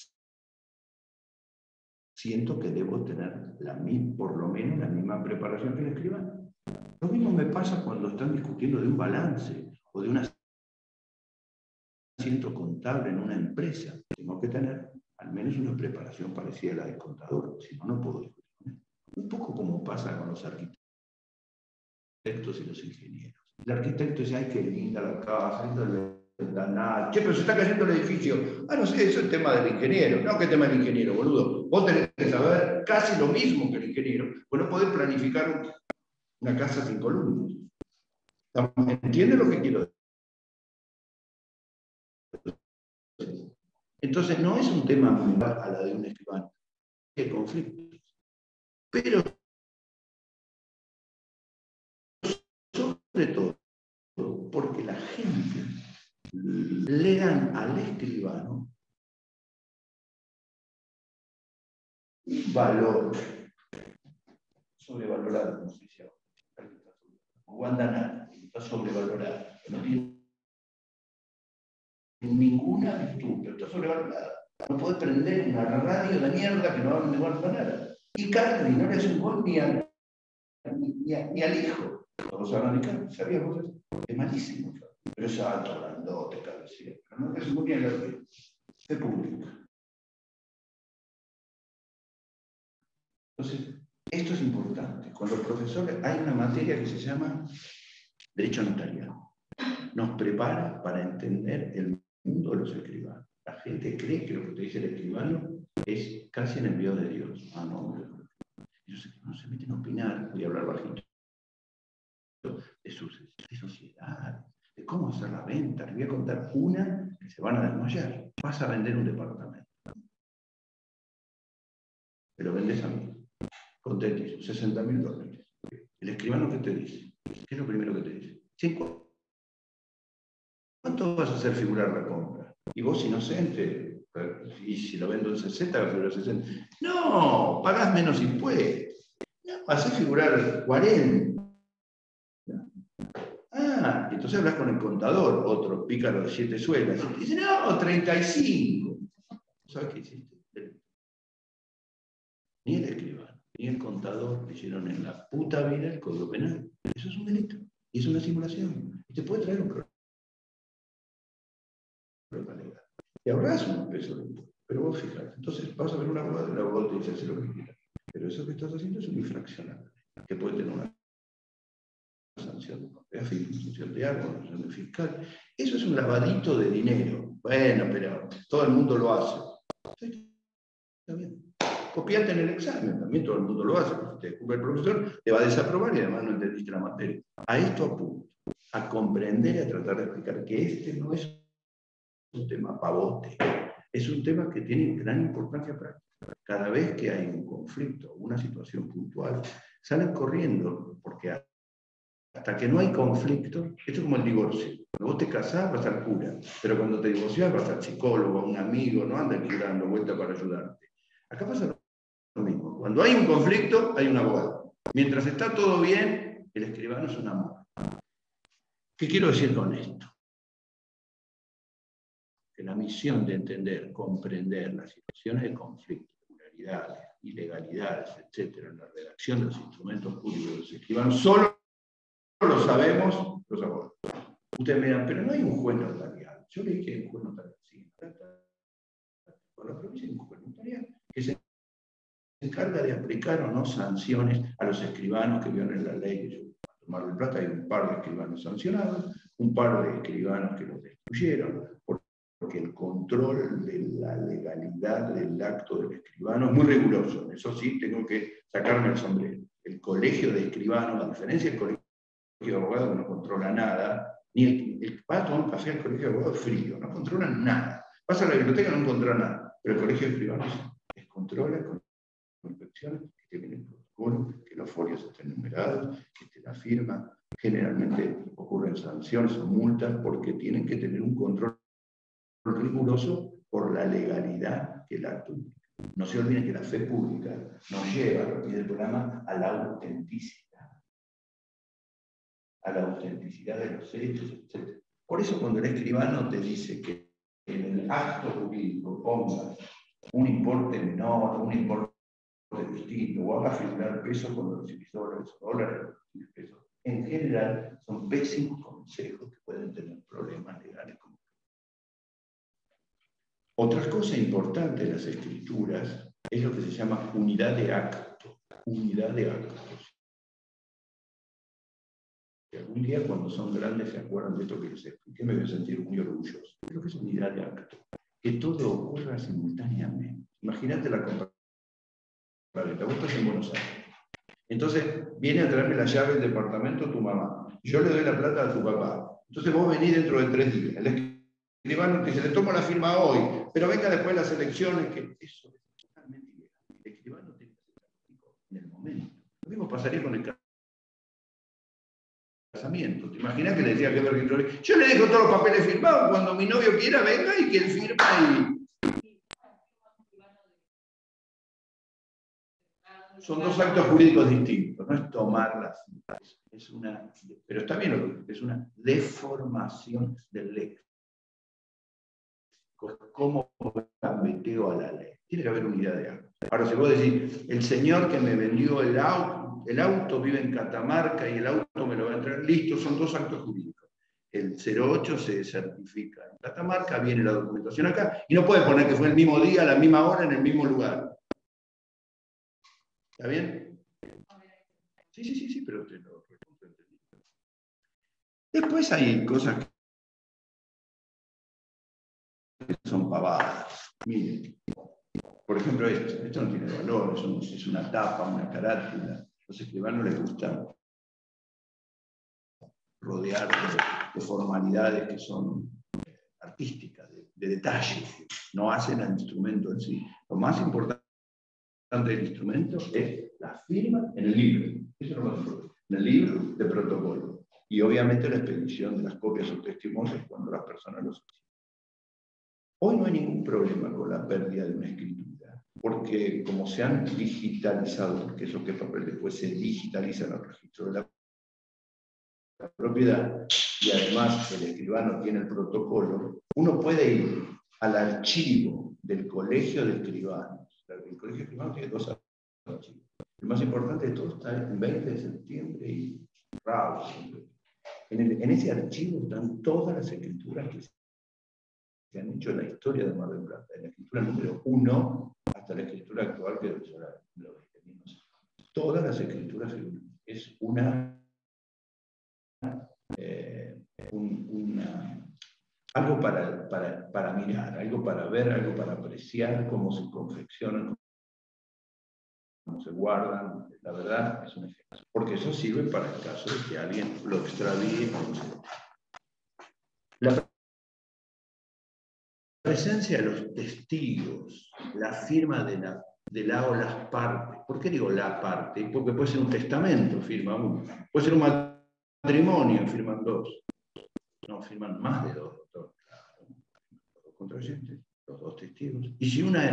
siento que debo tener por lo menos la misma preparación que el escribano. Lo mismo me pasa cuando están discutiendo de un balance o de un asiento contable en una empresa. Tengo que tener al menos una preparación parecida a la del contador, si no, no puedo discutir con él. Un poco como pasa con los arquitectos y los ingenieros. El arquitecto dice, ay, qué linda la casa, che, pero se está cayendo el edificio. Ah, no sé, eso es el tema del ingeniero. No, ¿qué tema del ingeniero, boludo? Vos tenés que saber casi lo mismo que el ingeniero, pues no podés planificar una casa sin columnas. ¿Entienden lo que quiero decir? Entonces, no es un tema menor a la de un escribano. Hay conflictos. Pero, sobre todo, porque la gente le dan al escribano un valor sobrevalorado, como se dice ahora. Guandanara, está sobrevalorado, no tiene ninguna virtud, pero está sobrevalorado. No puede prender una radio de mierda que no habla de Guandanara. Y Carly no le hace un gol ni al hijo. Todos hablan de Carly, ¿sabíamos eso? Es malísimo, pero es alto, grandote, cabecilla. Pero no le hace un gol ni al hijo. Se publica. Entonces, esto es importante. Cuando los profesores, hay una materia que se llama Derecho Notarial. Nos prepara para entender el mundo de los escribanos. La gente cree que lo que te dice el escribano es casi el envío de Dios. Ah, no, ellos no se meten a opinar. Voy a hablar bajito de sociedad, de cómo hacer la venta. Les voy a contar una que se van a desmayar. Vas a vender un departamento. Pero vendes a mí. Contentísimo, $60.000. El escribano, ¿qué te dice? ¿Qué es lo primero que te dice? ¿Cuánto vas a hacer figurar la compra? Y vos, inocente, y si lo vendo en 60, vas a figurar 60. No, pagás menos impuestos. No, haces figurar 40. Ah, entonces hablas con el contador, otro pícaro de 7 suelas. Y dice, no, 35. ¿Sabes qué hiciste? Ni el escribano, ni el contador leyeron en la puta vida el Código Penal. Eso es un delito. Y es una simulación. Y te puede traer un problema legal. Te ahorras unos pesos de impuesto. Pero vos fijate. Entonces vas a ver un abogado y el abogado te dice hacer lo que quieras. Pero eso que estás haciendo es una infracción a la ley, que puede tener una sanción de sanción de agua, una sanción de fiscal. Eso es un lavadito de dinero. Bueno, pero todo el mundo lo hace. Está bien. Copiate en el examen, también todo el mundo lo hace, porque te descubre el profesor, te va a desaprobar y además no entendiste la materia. A esto apunto, a comprender y a tratar de explicar que este no es un tema pavote, es un tema que tiene gran importancia práctica. Cada vez que hay un conflicto, una situación puntual, salen corriendo, porque hasta que no hay conflicto, esto es como el divorcio. Cuando vos te casás vas al cura, pero cuando te divorciás vas al psicólogo, a un amigo, no anda el cura dando vuelta para ayudarte. Acá pasa lo mismo. Cuando hay un conflicto, hay un abogado. Mientras está todo bien, el escribano es un amor. ¿Qué quiero decir con esto? Que la misión de entender, comprender las situaciones de conflicto, irregularidades, ilegalidades, etc., en la redacción de los instrumentos públicos de los escribanos, solo lo sabemos los abogados. Ustedes me dirán, pero no hay un juez notarial. Yo leí que hay un juez notarial. Sí, con la provincia hay un juez notarial que se encarga de aplicar o no sanciones a los escribanos que violen la ley. En Mar del Plata hay un par de escribanos sancionados, un par de escribanos que los destruyeron, porque el control de la legalidad del acto del escribano es muy riguroso. Eso sí, tengo que sacarme el sombrero. El colegio de escribanos, a diferencia del colegio de abogados que no controla nada, ni el va a tomar un café al colegio de abogados frío, no controlan nada. Vas a la biblioteca y no encontrás nada, pero el colegio de escribanos les controla con inspecciones, que tienen el protocolo, que los folios estén numerados, que te la firma. Generalmente ocurren sanciones o multas porque tienen que tener un control riguroso por la legalidad que el acto implica. No se olviden que la fe pública nos lleva, repite el programa, a la autenticidad de los hechos, etc. Por eso cuando el escribano te dice que en el acto jurídico ponga un importe menor, un importe distinto, o haga figurar pesos cuando los emisores, dólares, pesos, en general son pésimos consejos que pueden tener problemas legales. Otra cosa importante en las escrituras es lo que se llama unidad de acto. Unidad de actos. Y algún día cuando son grandes se acuerdan de esto que les expliqué, me voy a sentir muy orgulloso. Pero que es unidad de acto. Que todo ocurra simultáneamente. Imagínate la compraventa. Vos estás en Buenos Aires. Entonces viene a traerme la llave del departamento tu mamá. Yo le doy la plata a tu papá. Entonces vos venís dentro de 3 días. El escribano te dice, le tomo la firma hoy, pero venga después de las elecciones, que eso es totalmente ilegal. El escribano tiene que ser práctico en el momento. Lo mismo pasaría con el casamiento. ¿Te imaginas que le decía que yo le dejo todos los papeles firmados, cuando mi novio quiera venga y que él firma y... Son dos actos jurídicos distintos, no es tomarlas, es una, pero está bien lo que es una deformación del léxico. ¿Cómo meteo a la ley? Tiene que haber unidad de algo. Ahora, si vos decís, el señor que me vendió el auto vive en Catamarca y el auto me lo va a entregar, listo, son dos actos jurídicos. El 08 se certifica en Catamarca, viene la documentación acá, y no puede poner que fue el mismo día, a la misma hora, en el mismo lugar. ¿Está bien? Sí, pero te lo entendí. Después hay cosas que son pavadas. Miren, por ejemplo, esto no tiene valor, es una tapa, una carátula. A los escribanos les gusta rodear de formalidades que son artísticas, de detalles. No hacen al instrumento en sí. Lo más importante del instrumento es la firma en el libro. Eso es lo más importante. En el libro de protocolo. Y obviamente la expedición de las copias o testimonios cuando las personas los hacen. Hoy no hay ningún problema con la pérdida de una escritura, porque como se han digitalizado, porque eso que es papel después se digitaliza en el registro de la propiedad, y además el escribano tiene el protocolo, uno puede ir al archivo del Colegio de Escribanos. El Colegio de Escribanos tiene dos archivos. El más importante de todo está en 20 de septiembre y Raus. En ese archivo están todas las escrituras que se han hecho en la historia de Mar del Plata, en la escritura número 1 hasta la escritura actual que es lo que tenemos. Todas las escrituras es algo para mirar, algo para ver, algo para apreciar, cómo se confeccionan, cómo se guardan. La verdad es un ejemplo. Porque eso sirve para el caso de que alguien lo extravíe. La presencia de los testigos, la firma de la o las partes. ¿Por qué digo la parte? Porque puede ser un testamento, firma uno. Puede ser un matrimonio, firman dos. No, firman más de dos. Claro. Los contrayentes, los dos testigos. Y si una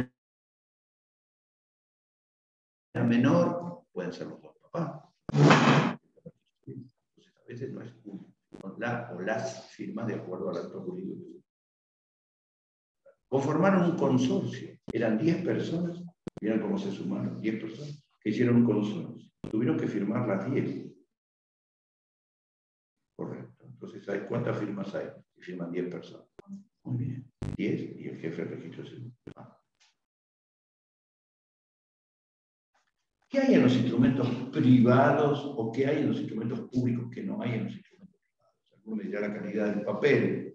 es menor, pueden ser los dos papás. Entonces, a veces no es uno. La o las firmas de acuerdo al acto jurídico. Conformaron un consorcio. Eran 10 personas, miren cómo se sumaron, 10 personas que hicieron un consorcio. Tuvieron que firmar las 10. Correcto. Entonces, ¿cuántas firmas hay? Que firman 10 personas. Muy bien. 10 y el jefe de registro civil. ¿Qué hay en los instrumentos privados o qué hay en los instrumentos públicos que no hay en los instrumentos privados? Algunos me dirán la calidad del papel.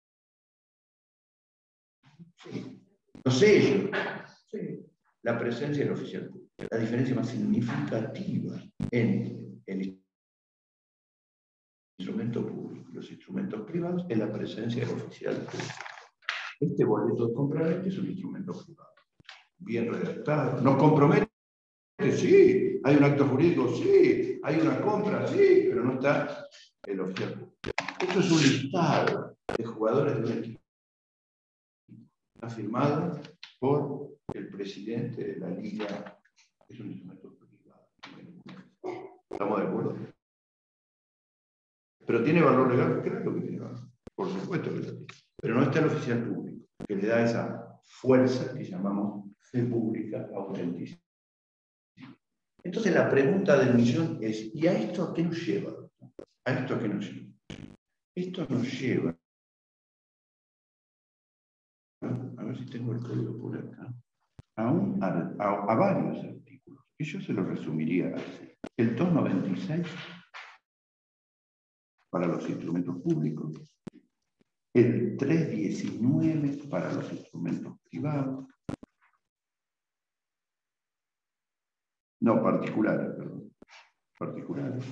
Sí. Los sellos. Sí. La presencia del oficial público. La diferencia más significativa entre el instrumento público y los instrumentos privados es la presencia del oficial público. Este boleto de compraventa es un instrumento privado. Bien redactado. ¿Nos compromete? Sí. ¿Hay un acto jurídico? Sí. ¿Hay una compra? Sí. Pero no está el oficial público. Esto es un listado de jugadores de un equipo. Está firmado por el presidente de la liga. Es un instrumento privado. ¿Estamos de acuerdo? ¿Pero tiene valor legal? Claro que tiene valor. Por supuesto que lo tiene. Pero no está el oficial público, que le da esa fuerza que llamamos fe pública autentísima. Entonces la pregunta del millón es, ¿y a esto a qué nos lleva? ¿A esto a qué nos lleva? Esto nos lleva, a ver si tengo el código por acá, a varios artículos, y yo se los resumiría así. El 296 para los instrumentos públicos, el 319 para los instrumentos privados, no, particulares, perdón, particulares.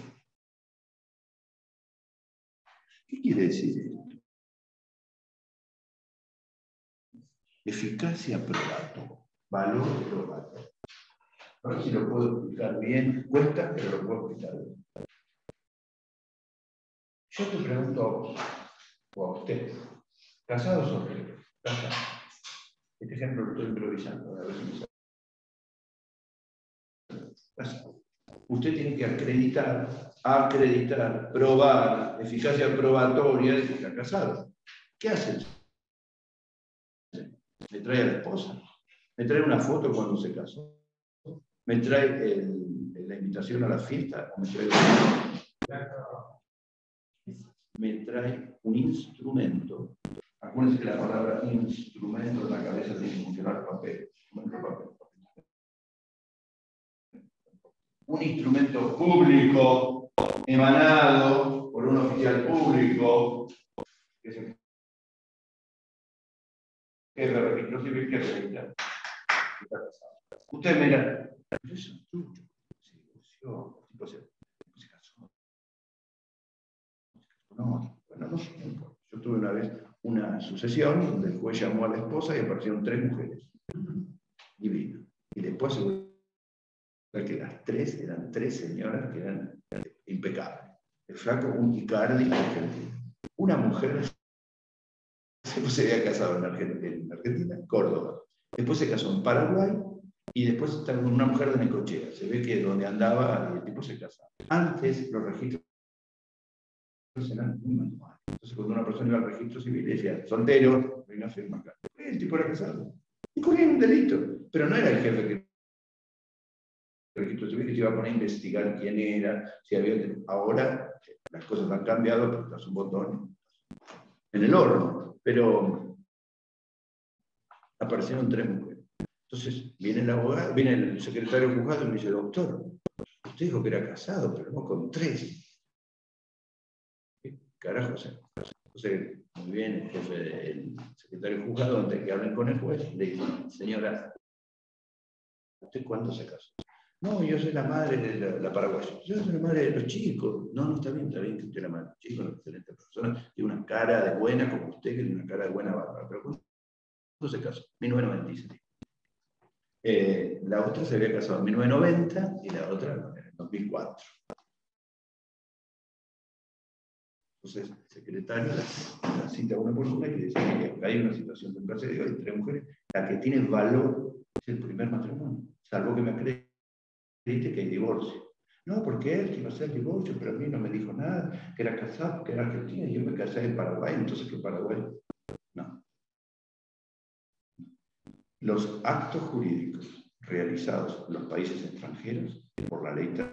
¿Qué quiere decir esto? Eficacia probatoria, valor probatorio. A ver si lo puedo explicar bien, cuesta, pero lo puedo explicar bien. Yo te pregunto a vos, o a usted, ¿casados o solteros? ¿Casados? Este ejemplo lo estoy improvisando, a ver si me sale. Casado. Usted tiene que acreditar, probar, eficacia probatoria de que está casado. ¿Qué hace? ¿Me trae a la esposa? ¿Me trae una foto cuando se casó? ¿Me trae la invitación a la fiesta? ¿O me trae un instrumento? Acuérdense que la palabra instrumento en la cabeza tiene que funcionar papel. Un instrumento público emanado por un oficial público, que es el jefe de registro civil que acredita. Usted mira, eso es tuyo, se divorció, tipo se casó. No, bueno, no sé. Yo tuve una vez una sucesión donde el juez llamó a la esposa y aparecieron 3 mujeres. Divino. Y después se volvió que las 3 eran 3 señoras que eran impecables. El flaco, un Icardi argentino. Una mujer se había casado en Argentina, en Córdoba. Después se casó en Paraguay y después está con una mujer de Necochea. Se ve que donde andaba el tipo se casaba. Antes los registros eran muy manuales. Entonces cuando una persona iba al registro civil decía, soltero, venga a firmar acá. El tipo era casado. Y ponía un delito. Pero no era el jefe que el registro civil que se iba a poner a investigar quién era, si había. Ahora las cosas han cambiado, porque das un botón en el horno. Pero aparecieron 3 mujeres. Entonces viene el abogado, viene el secretario del juzgado y me dice, doctor, usted dijo que era casado, pero no con 3. ¿Qué carajo? Entonces, muy bien, el jefe, el secretario del juzgado, antes de que hablen con el juez, le dice, señora, ¿usted cuándo se casó? No, yo soy la madre de la paraguaya. Yo soy la madre de los chicos. No, está bien que usted es la madre de los chicos, una excelente persona, tiene una cara de buena como usted, que tiene una cara de buena bárbara. Pero ¿cuándo se casó? 1997. La otra se había casado en 1990 y la otra en 2004. Entonces, el secretario la cita a una persona y le dice que hay una situación de un carcelario, hay 3 mujeres, la que tiene valor es el primer matrimonio, salvo que me acredite que hay divorcio. No, porque él iba a hacer divorcio, pero a mí no me dijo nada, que era casado, que era argentino, y yo me casé en Paraguay, entonces que Paraguay. No. Los actos jurídicos realizados en los países extranjeros por la ley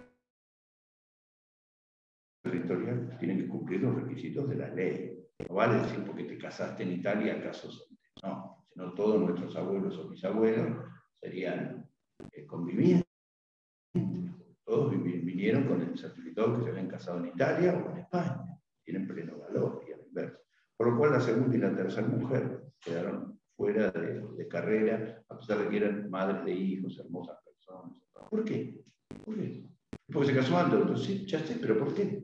territorial tienen que cumplir los requisitos de la ley. No vale decir porque te casaste en Italia, acaso no, sino todos nuestros abuelos o bisabuelos serían convivientes. Todos vinieron con el certificado que se habían casado en Italia o en España. Tienen pleno valor y al inverso. Por lo cual la segunda y la tercera mujer quedaron fuera de carrera, a pesar de que eran madres de hijos, hermosas personas. ¿Por qué? ¿Por qué? Porque se casó antes. Entonces, sí, ya sé, pero ¿por qué?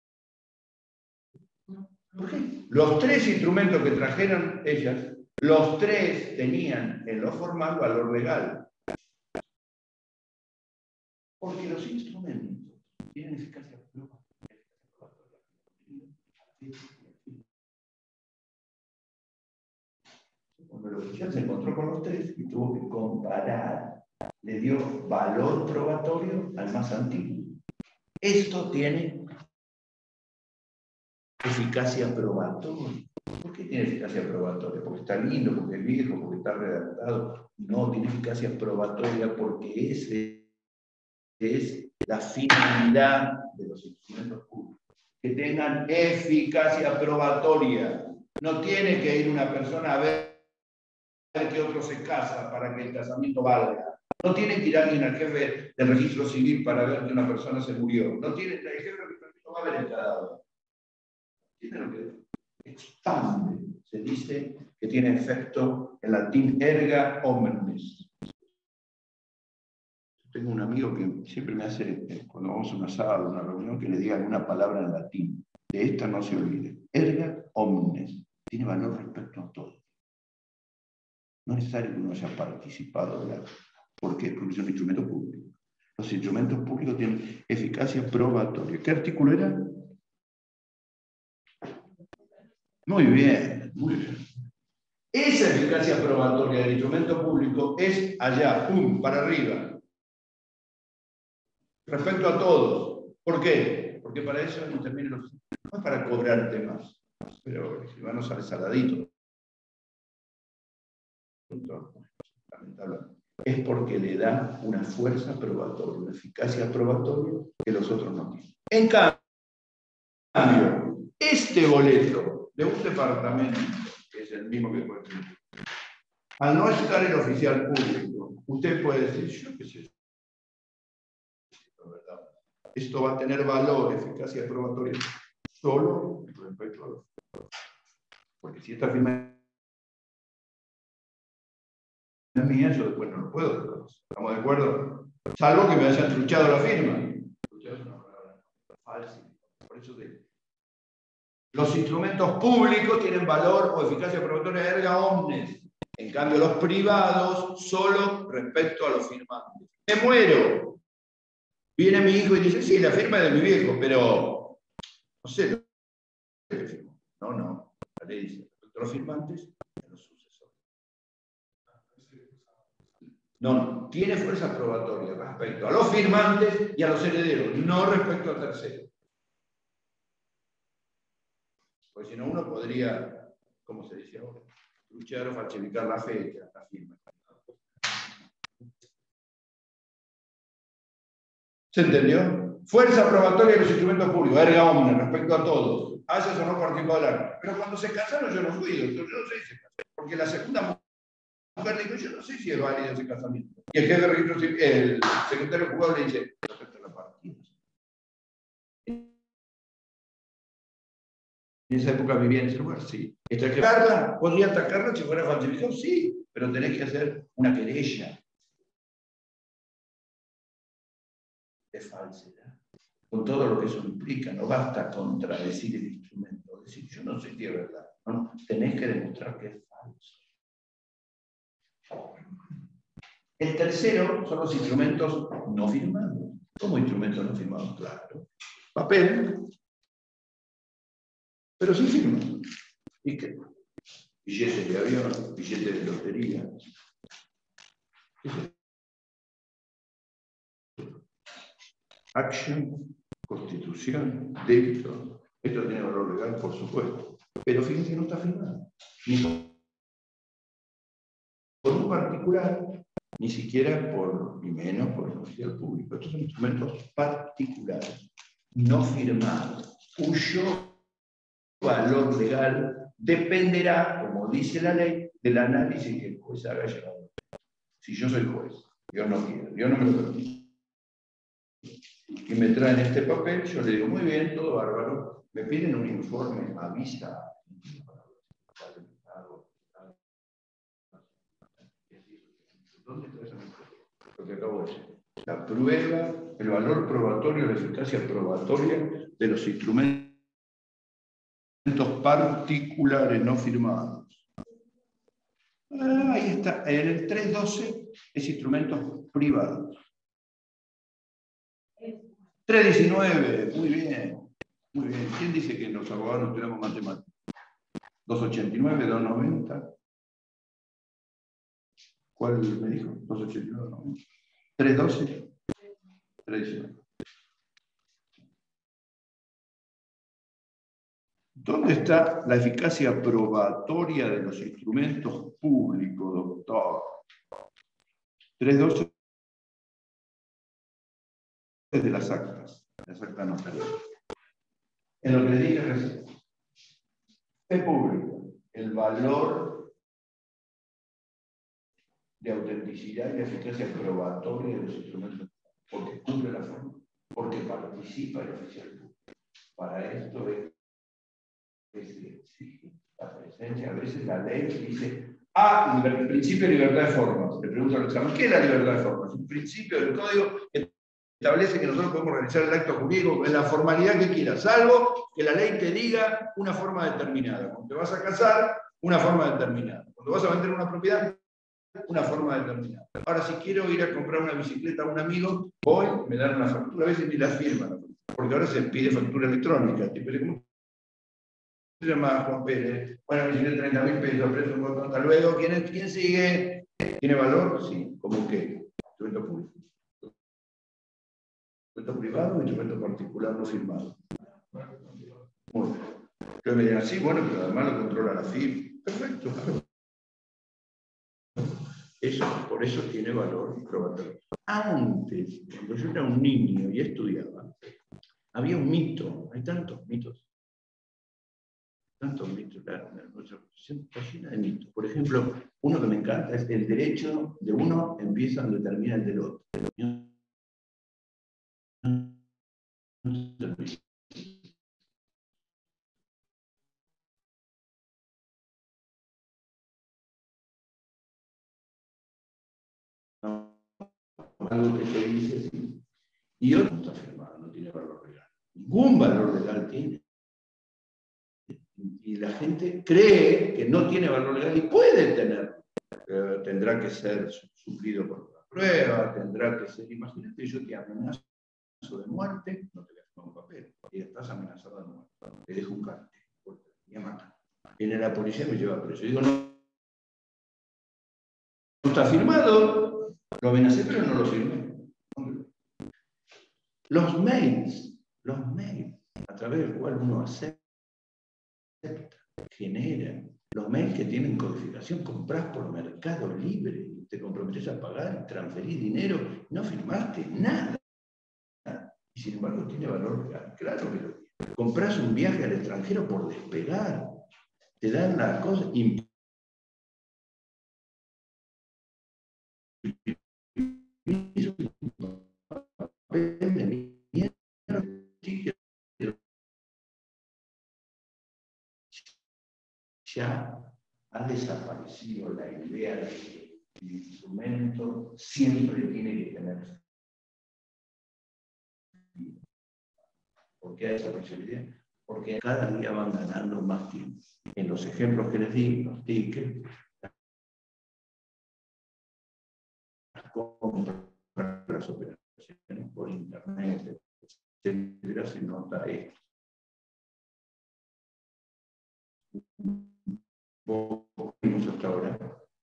¿Por qué? Los 3 instrumentos que trajeron ellas, los 3 tenían en lo formal valor legal. Porque los instrumentos tienen eficacia probatoria. Cuando el oficial se encontró con los 3 y tuvo que comparar, le dio valor probatorio al más antiguo. Esto tiene eficacia probatoria. ¿Por qué tiene eficacia probatoria? Porque está lindo, porque es viejo, porque está redactado. No, tiene eficacia probatoria porque ese es la finalidad de los instrumentos públicos. Que tengan eficacia probatoria. No tiene que ir una persona a ver que otro se casa para que el casamiento valga. No tiene que ir alguien al jefe del registro civil para ver que una persona se murió. No tiene, el jefe del registro civil no va a ver el cadáver. ¿Entienden lo que expande? Se dice que tiene efecto en latín erga omnes. Tengo un amigo que siempre me hace, cuando vamos a una sala, una reunión, que le diga alguna palabra en latín. De esta no se olvide. Erga omnes. Tiene valor respecto a todo. No es necesario que uno haya participado de la... ¿Por qué? Porque es un instrumento público. Los instrumentos públicos tienen eficacia probatoria. ¿Qué artículo era? Muy bien, muy bien. Esa eficacia probatoria del instrumento público es allá, pum, para arriba. Respecto a todos. ¿Por qué? Porque para eso no termine los... No es para cobrarte más, pero el escribano sale saladito. Lamentablemente. Es porque le da una fuerza probatoria, una eficacia probatoria que los otros no tienen. En cambio, este boleto de un departamento, que es el mismo que puede tener, al no estar el oficial público, usted puede decir, yo qué sé, ¿verdad? Esto va a tener valor, eficacia probatoria, solo respecto a los... Porque si esta firma es mía, yo después no lo puedo reconocer. ¿Estamos de acuerdo? Salvo que me hayan truchado la firma. Truchado es una palabra falsa. Por eso los instrumentos públicos tienen valor o eficacia probatoria erga omnes. En cambio, los privados, solo respecto a los firmantes. Me muero. Viene mi hijo y dice, sí, la firma es de mi viejo, pero no sé lo que firmó. No. La ley dice, respecto a los firmantes y a los sucesores. No, tiene fuerza probatoria respecto a los firmantes y a los herederos, no respecto al tercero. Porque si no, uno podría, ¿cómo se dice ahora? Luchar o falsificar la fecha, la firma. ¿Se entendió? Fuerza probatoria de los instrumentos públicos, erga omnes, respecto a todos. Hayas o no participado del acto. Pero cuando se casaron yo no fui, yo no sé si se casaron. Porque la segunda mujer dijo, yo no sé si es válido ese casamiento. Y el jefe de registro civil, el secretario juzgado le dice, respecto a la partida. En esa época vivía en ese lugar, sí. ¿Atacarla? ¿Podría atacarla si fuera falsificado? Sí, pero tenés que hacer una querella de falsedad. Con todo lo que eso implica, no basta contradecir el instrumento. Decir, yo no sé si es verdad. No, tenés que demostrar que es falso. El tercero son los instrumentos no firmados. ¿Cómo instrumentos no firmados? Claro. Papel, pero sí firma. ¿Y qué? Billetes de avión, billetes de lotería. Action, constitución, débito. Esto tiene valor legal, por supuesto. Pero fíjense que no está firmado. Ni por un particular, ni siquiera ni menos por el oficial público. Estos son instrumentos particulares, no firmados, cuyo valor legal dependerá, como dice la ley, del análisis que el juez haga llevado. Si yo soy juez, yo no quiero, yo no me lo permito. Y me traen este papel, yo le digo, muy bien, todo bárbaro, me piden un informe, avisa. ¿Dónde está esa lo que acabo de decir? La prueba, el valor probatorio, la eficacia probatoria de los instrumentos particulares no firmados. Ahí está, en el 312 es instrumentos privados. 319, muy bien, muy bien. ¿Quién dice que los abogados no tenemos matemáticas? 289, 290. ¿Cuál me dijo? 289, 290. 312, 319. ¿Dónde está la eficacia probatoria de los instrumentos públicos, doctor? 312 es de las actas notariales. En lo que le dije recién, es público el valor de autenticidad y de eficacia probatoria de los instrumentos, porque cumple la forma, porque participa el oficial público. Para esto es la presencia, a veces la ley dice, el principio de libertad de formas. Le pregunto al examen, ¿qué es la libertad de formas? Es un principio del código que establece que nosotros podemos realizar el acto jurídico en la formalidad que quieras, salvo que la ley te diga una forma determinada. Cuando te vas a casar, una forma determinada. Cuando vas a vender una propiedad, una forma determinada. Ahora, si quiero ir a comprar una bicicleta a un amigo, voy, me dan una factura, a veces ni la firman, porque ahora se pide factura electrónica. se llama Juan Pérez. Bueno, me tiene 30.000 pesos, preso un botón, hasta luego. ¿Quién sigue? ¿Tiene valor? Sí. ¿Cómo qué? Instrumento público. Instrumento privado y instrumento particular no firmado. Muy bien. Entonces me dirán, sí, bueno, pero además lo controla la FIP. Perfecto, claro. Por eso tiene valor probatorio. Antes, cuando yo era un niño y estudiaba, había un mito, hay tantos mitos, nuestra profesión está llena de mitos. Por ejemplo, uno que me encanta es el derecho de uno empieza donde termina el del otro. Algo que se dice así. Y otro no está firmado, no tiene valor legal. Ningún valor legal tiene. Y la gente cree que no tiene valor legal y puede tenerlo. Tendrá que ser suplido por una prueba, tendrá que ser, imagínate, yo te amenazo de muerte, no te voy a firmar un papel, y estás amenazado de muerte, te dejo un cartel, porque me matan. Viene la policía y me lleva preso. Yo digo, no está firmado, lo amenacé, pero no lo firmé. Los mails, a través del cual uno acepta, genera, los mails que tienen codificación, compras por Mercado Libre, te comprometes a pagar, transferís dinero, no firmaste nada. Y sin embargo tiene valor legal, claro que lo tiene. Compras un viaje al extranjero por Despegar, te dan la cosa. Ya ha desaparecido la idea de que el instrumento siempre tiene que tener. ¿Por qué hay esa posibilidad? Porque cada día van ganando más tiempo. En los ejemplos que les di, los tickets, las operaciones por internet, etcétera, se nota esto. Vimos hasta ahora.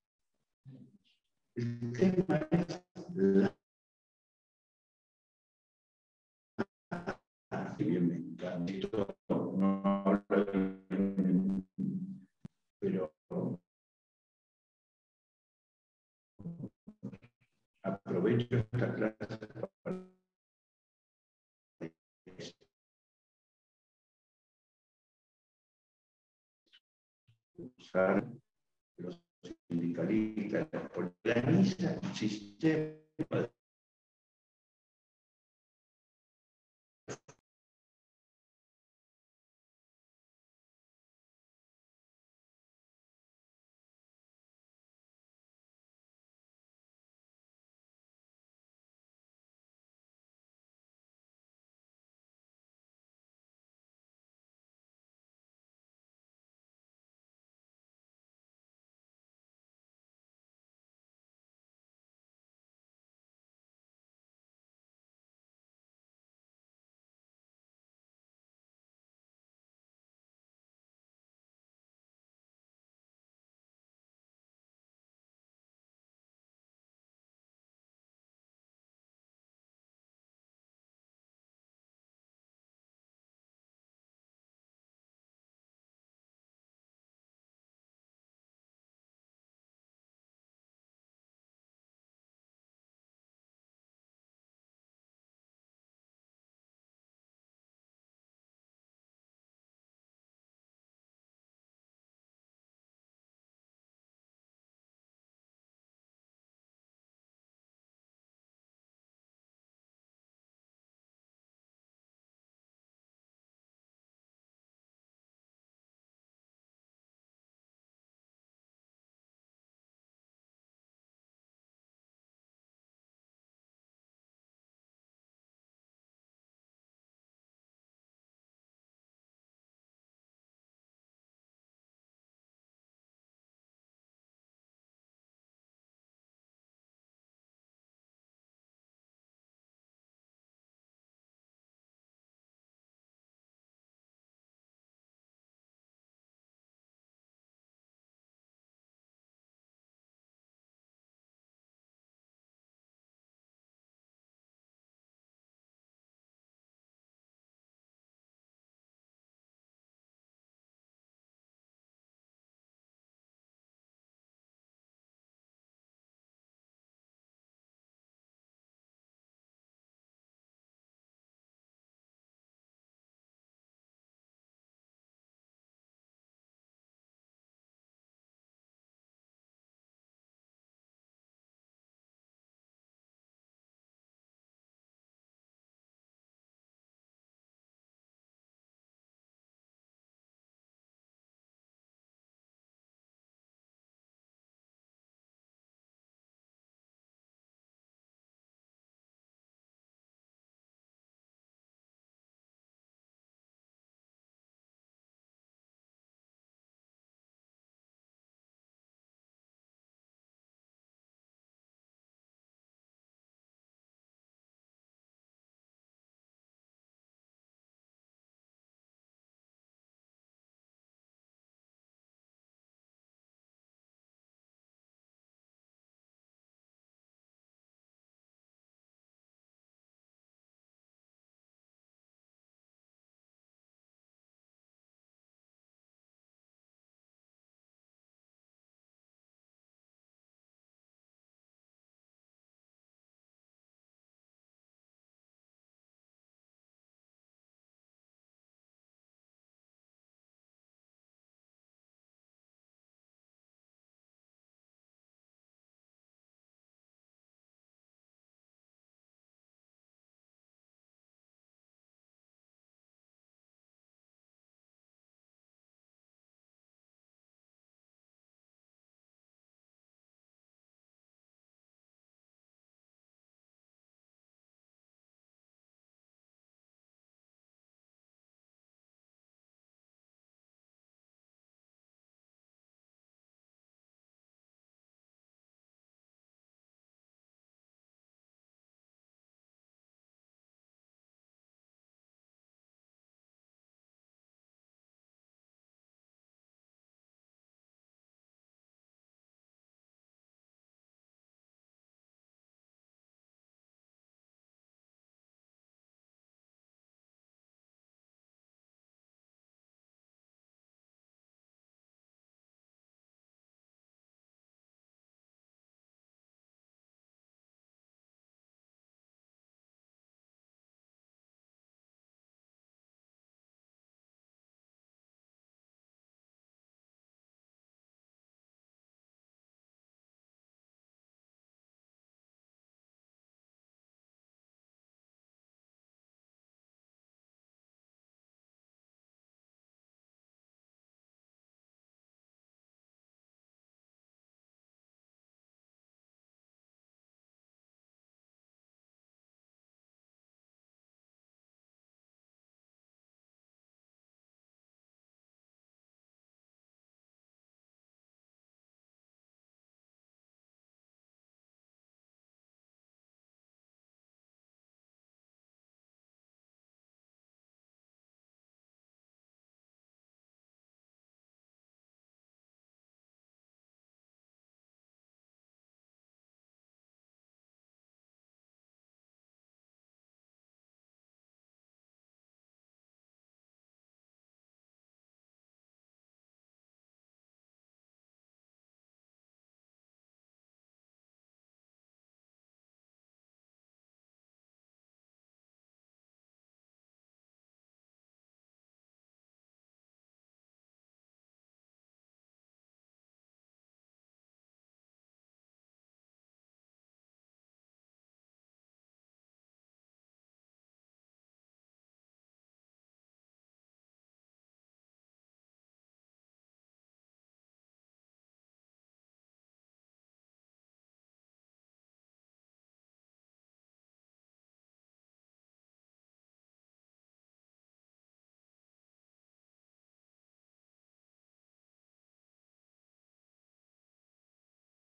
El tema es que bien me encanta. Esto no habla bien, pero aprovecho esta clase para usar los sindicalistas, organiza un sistema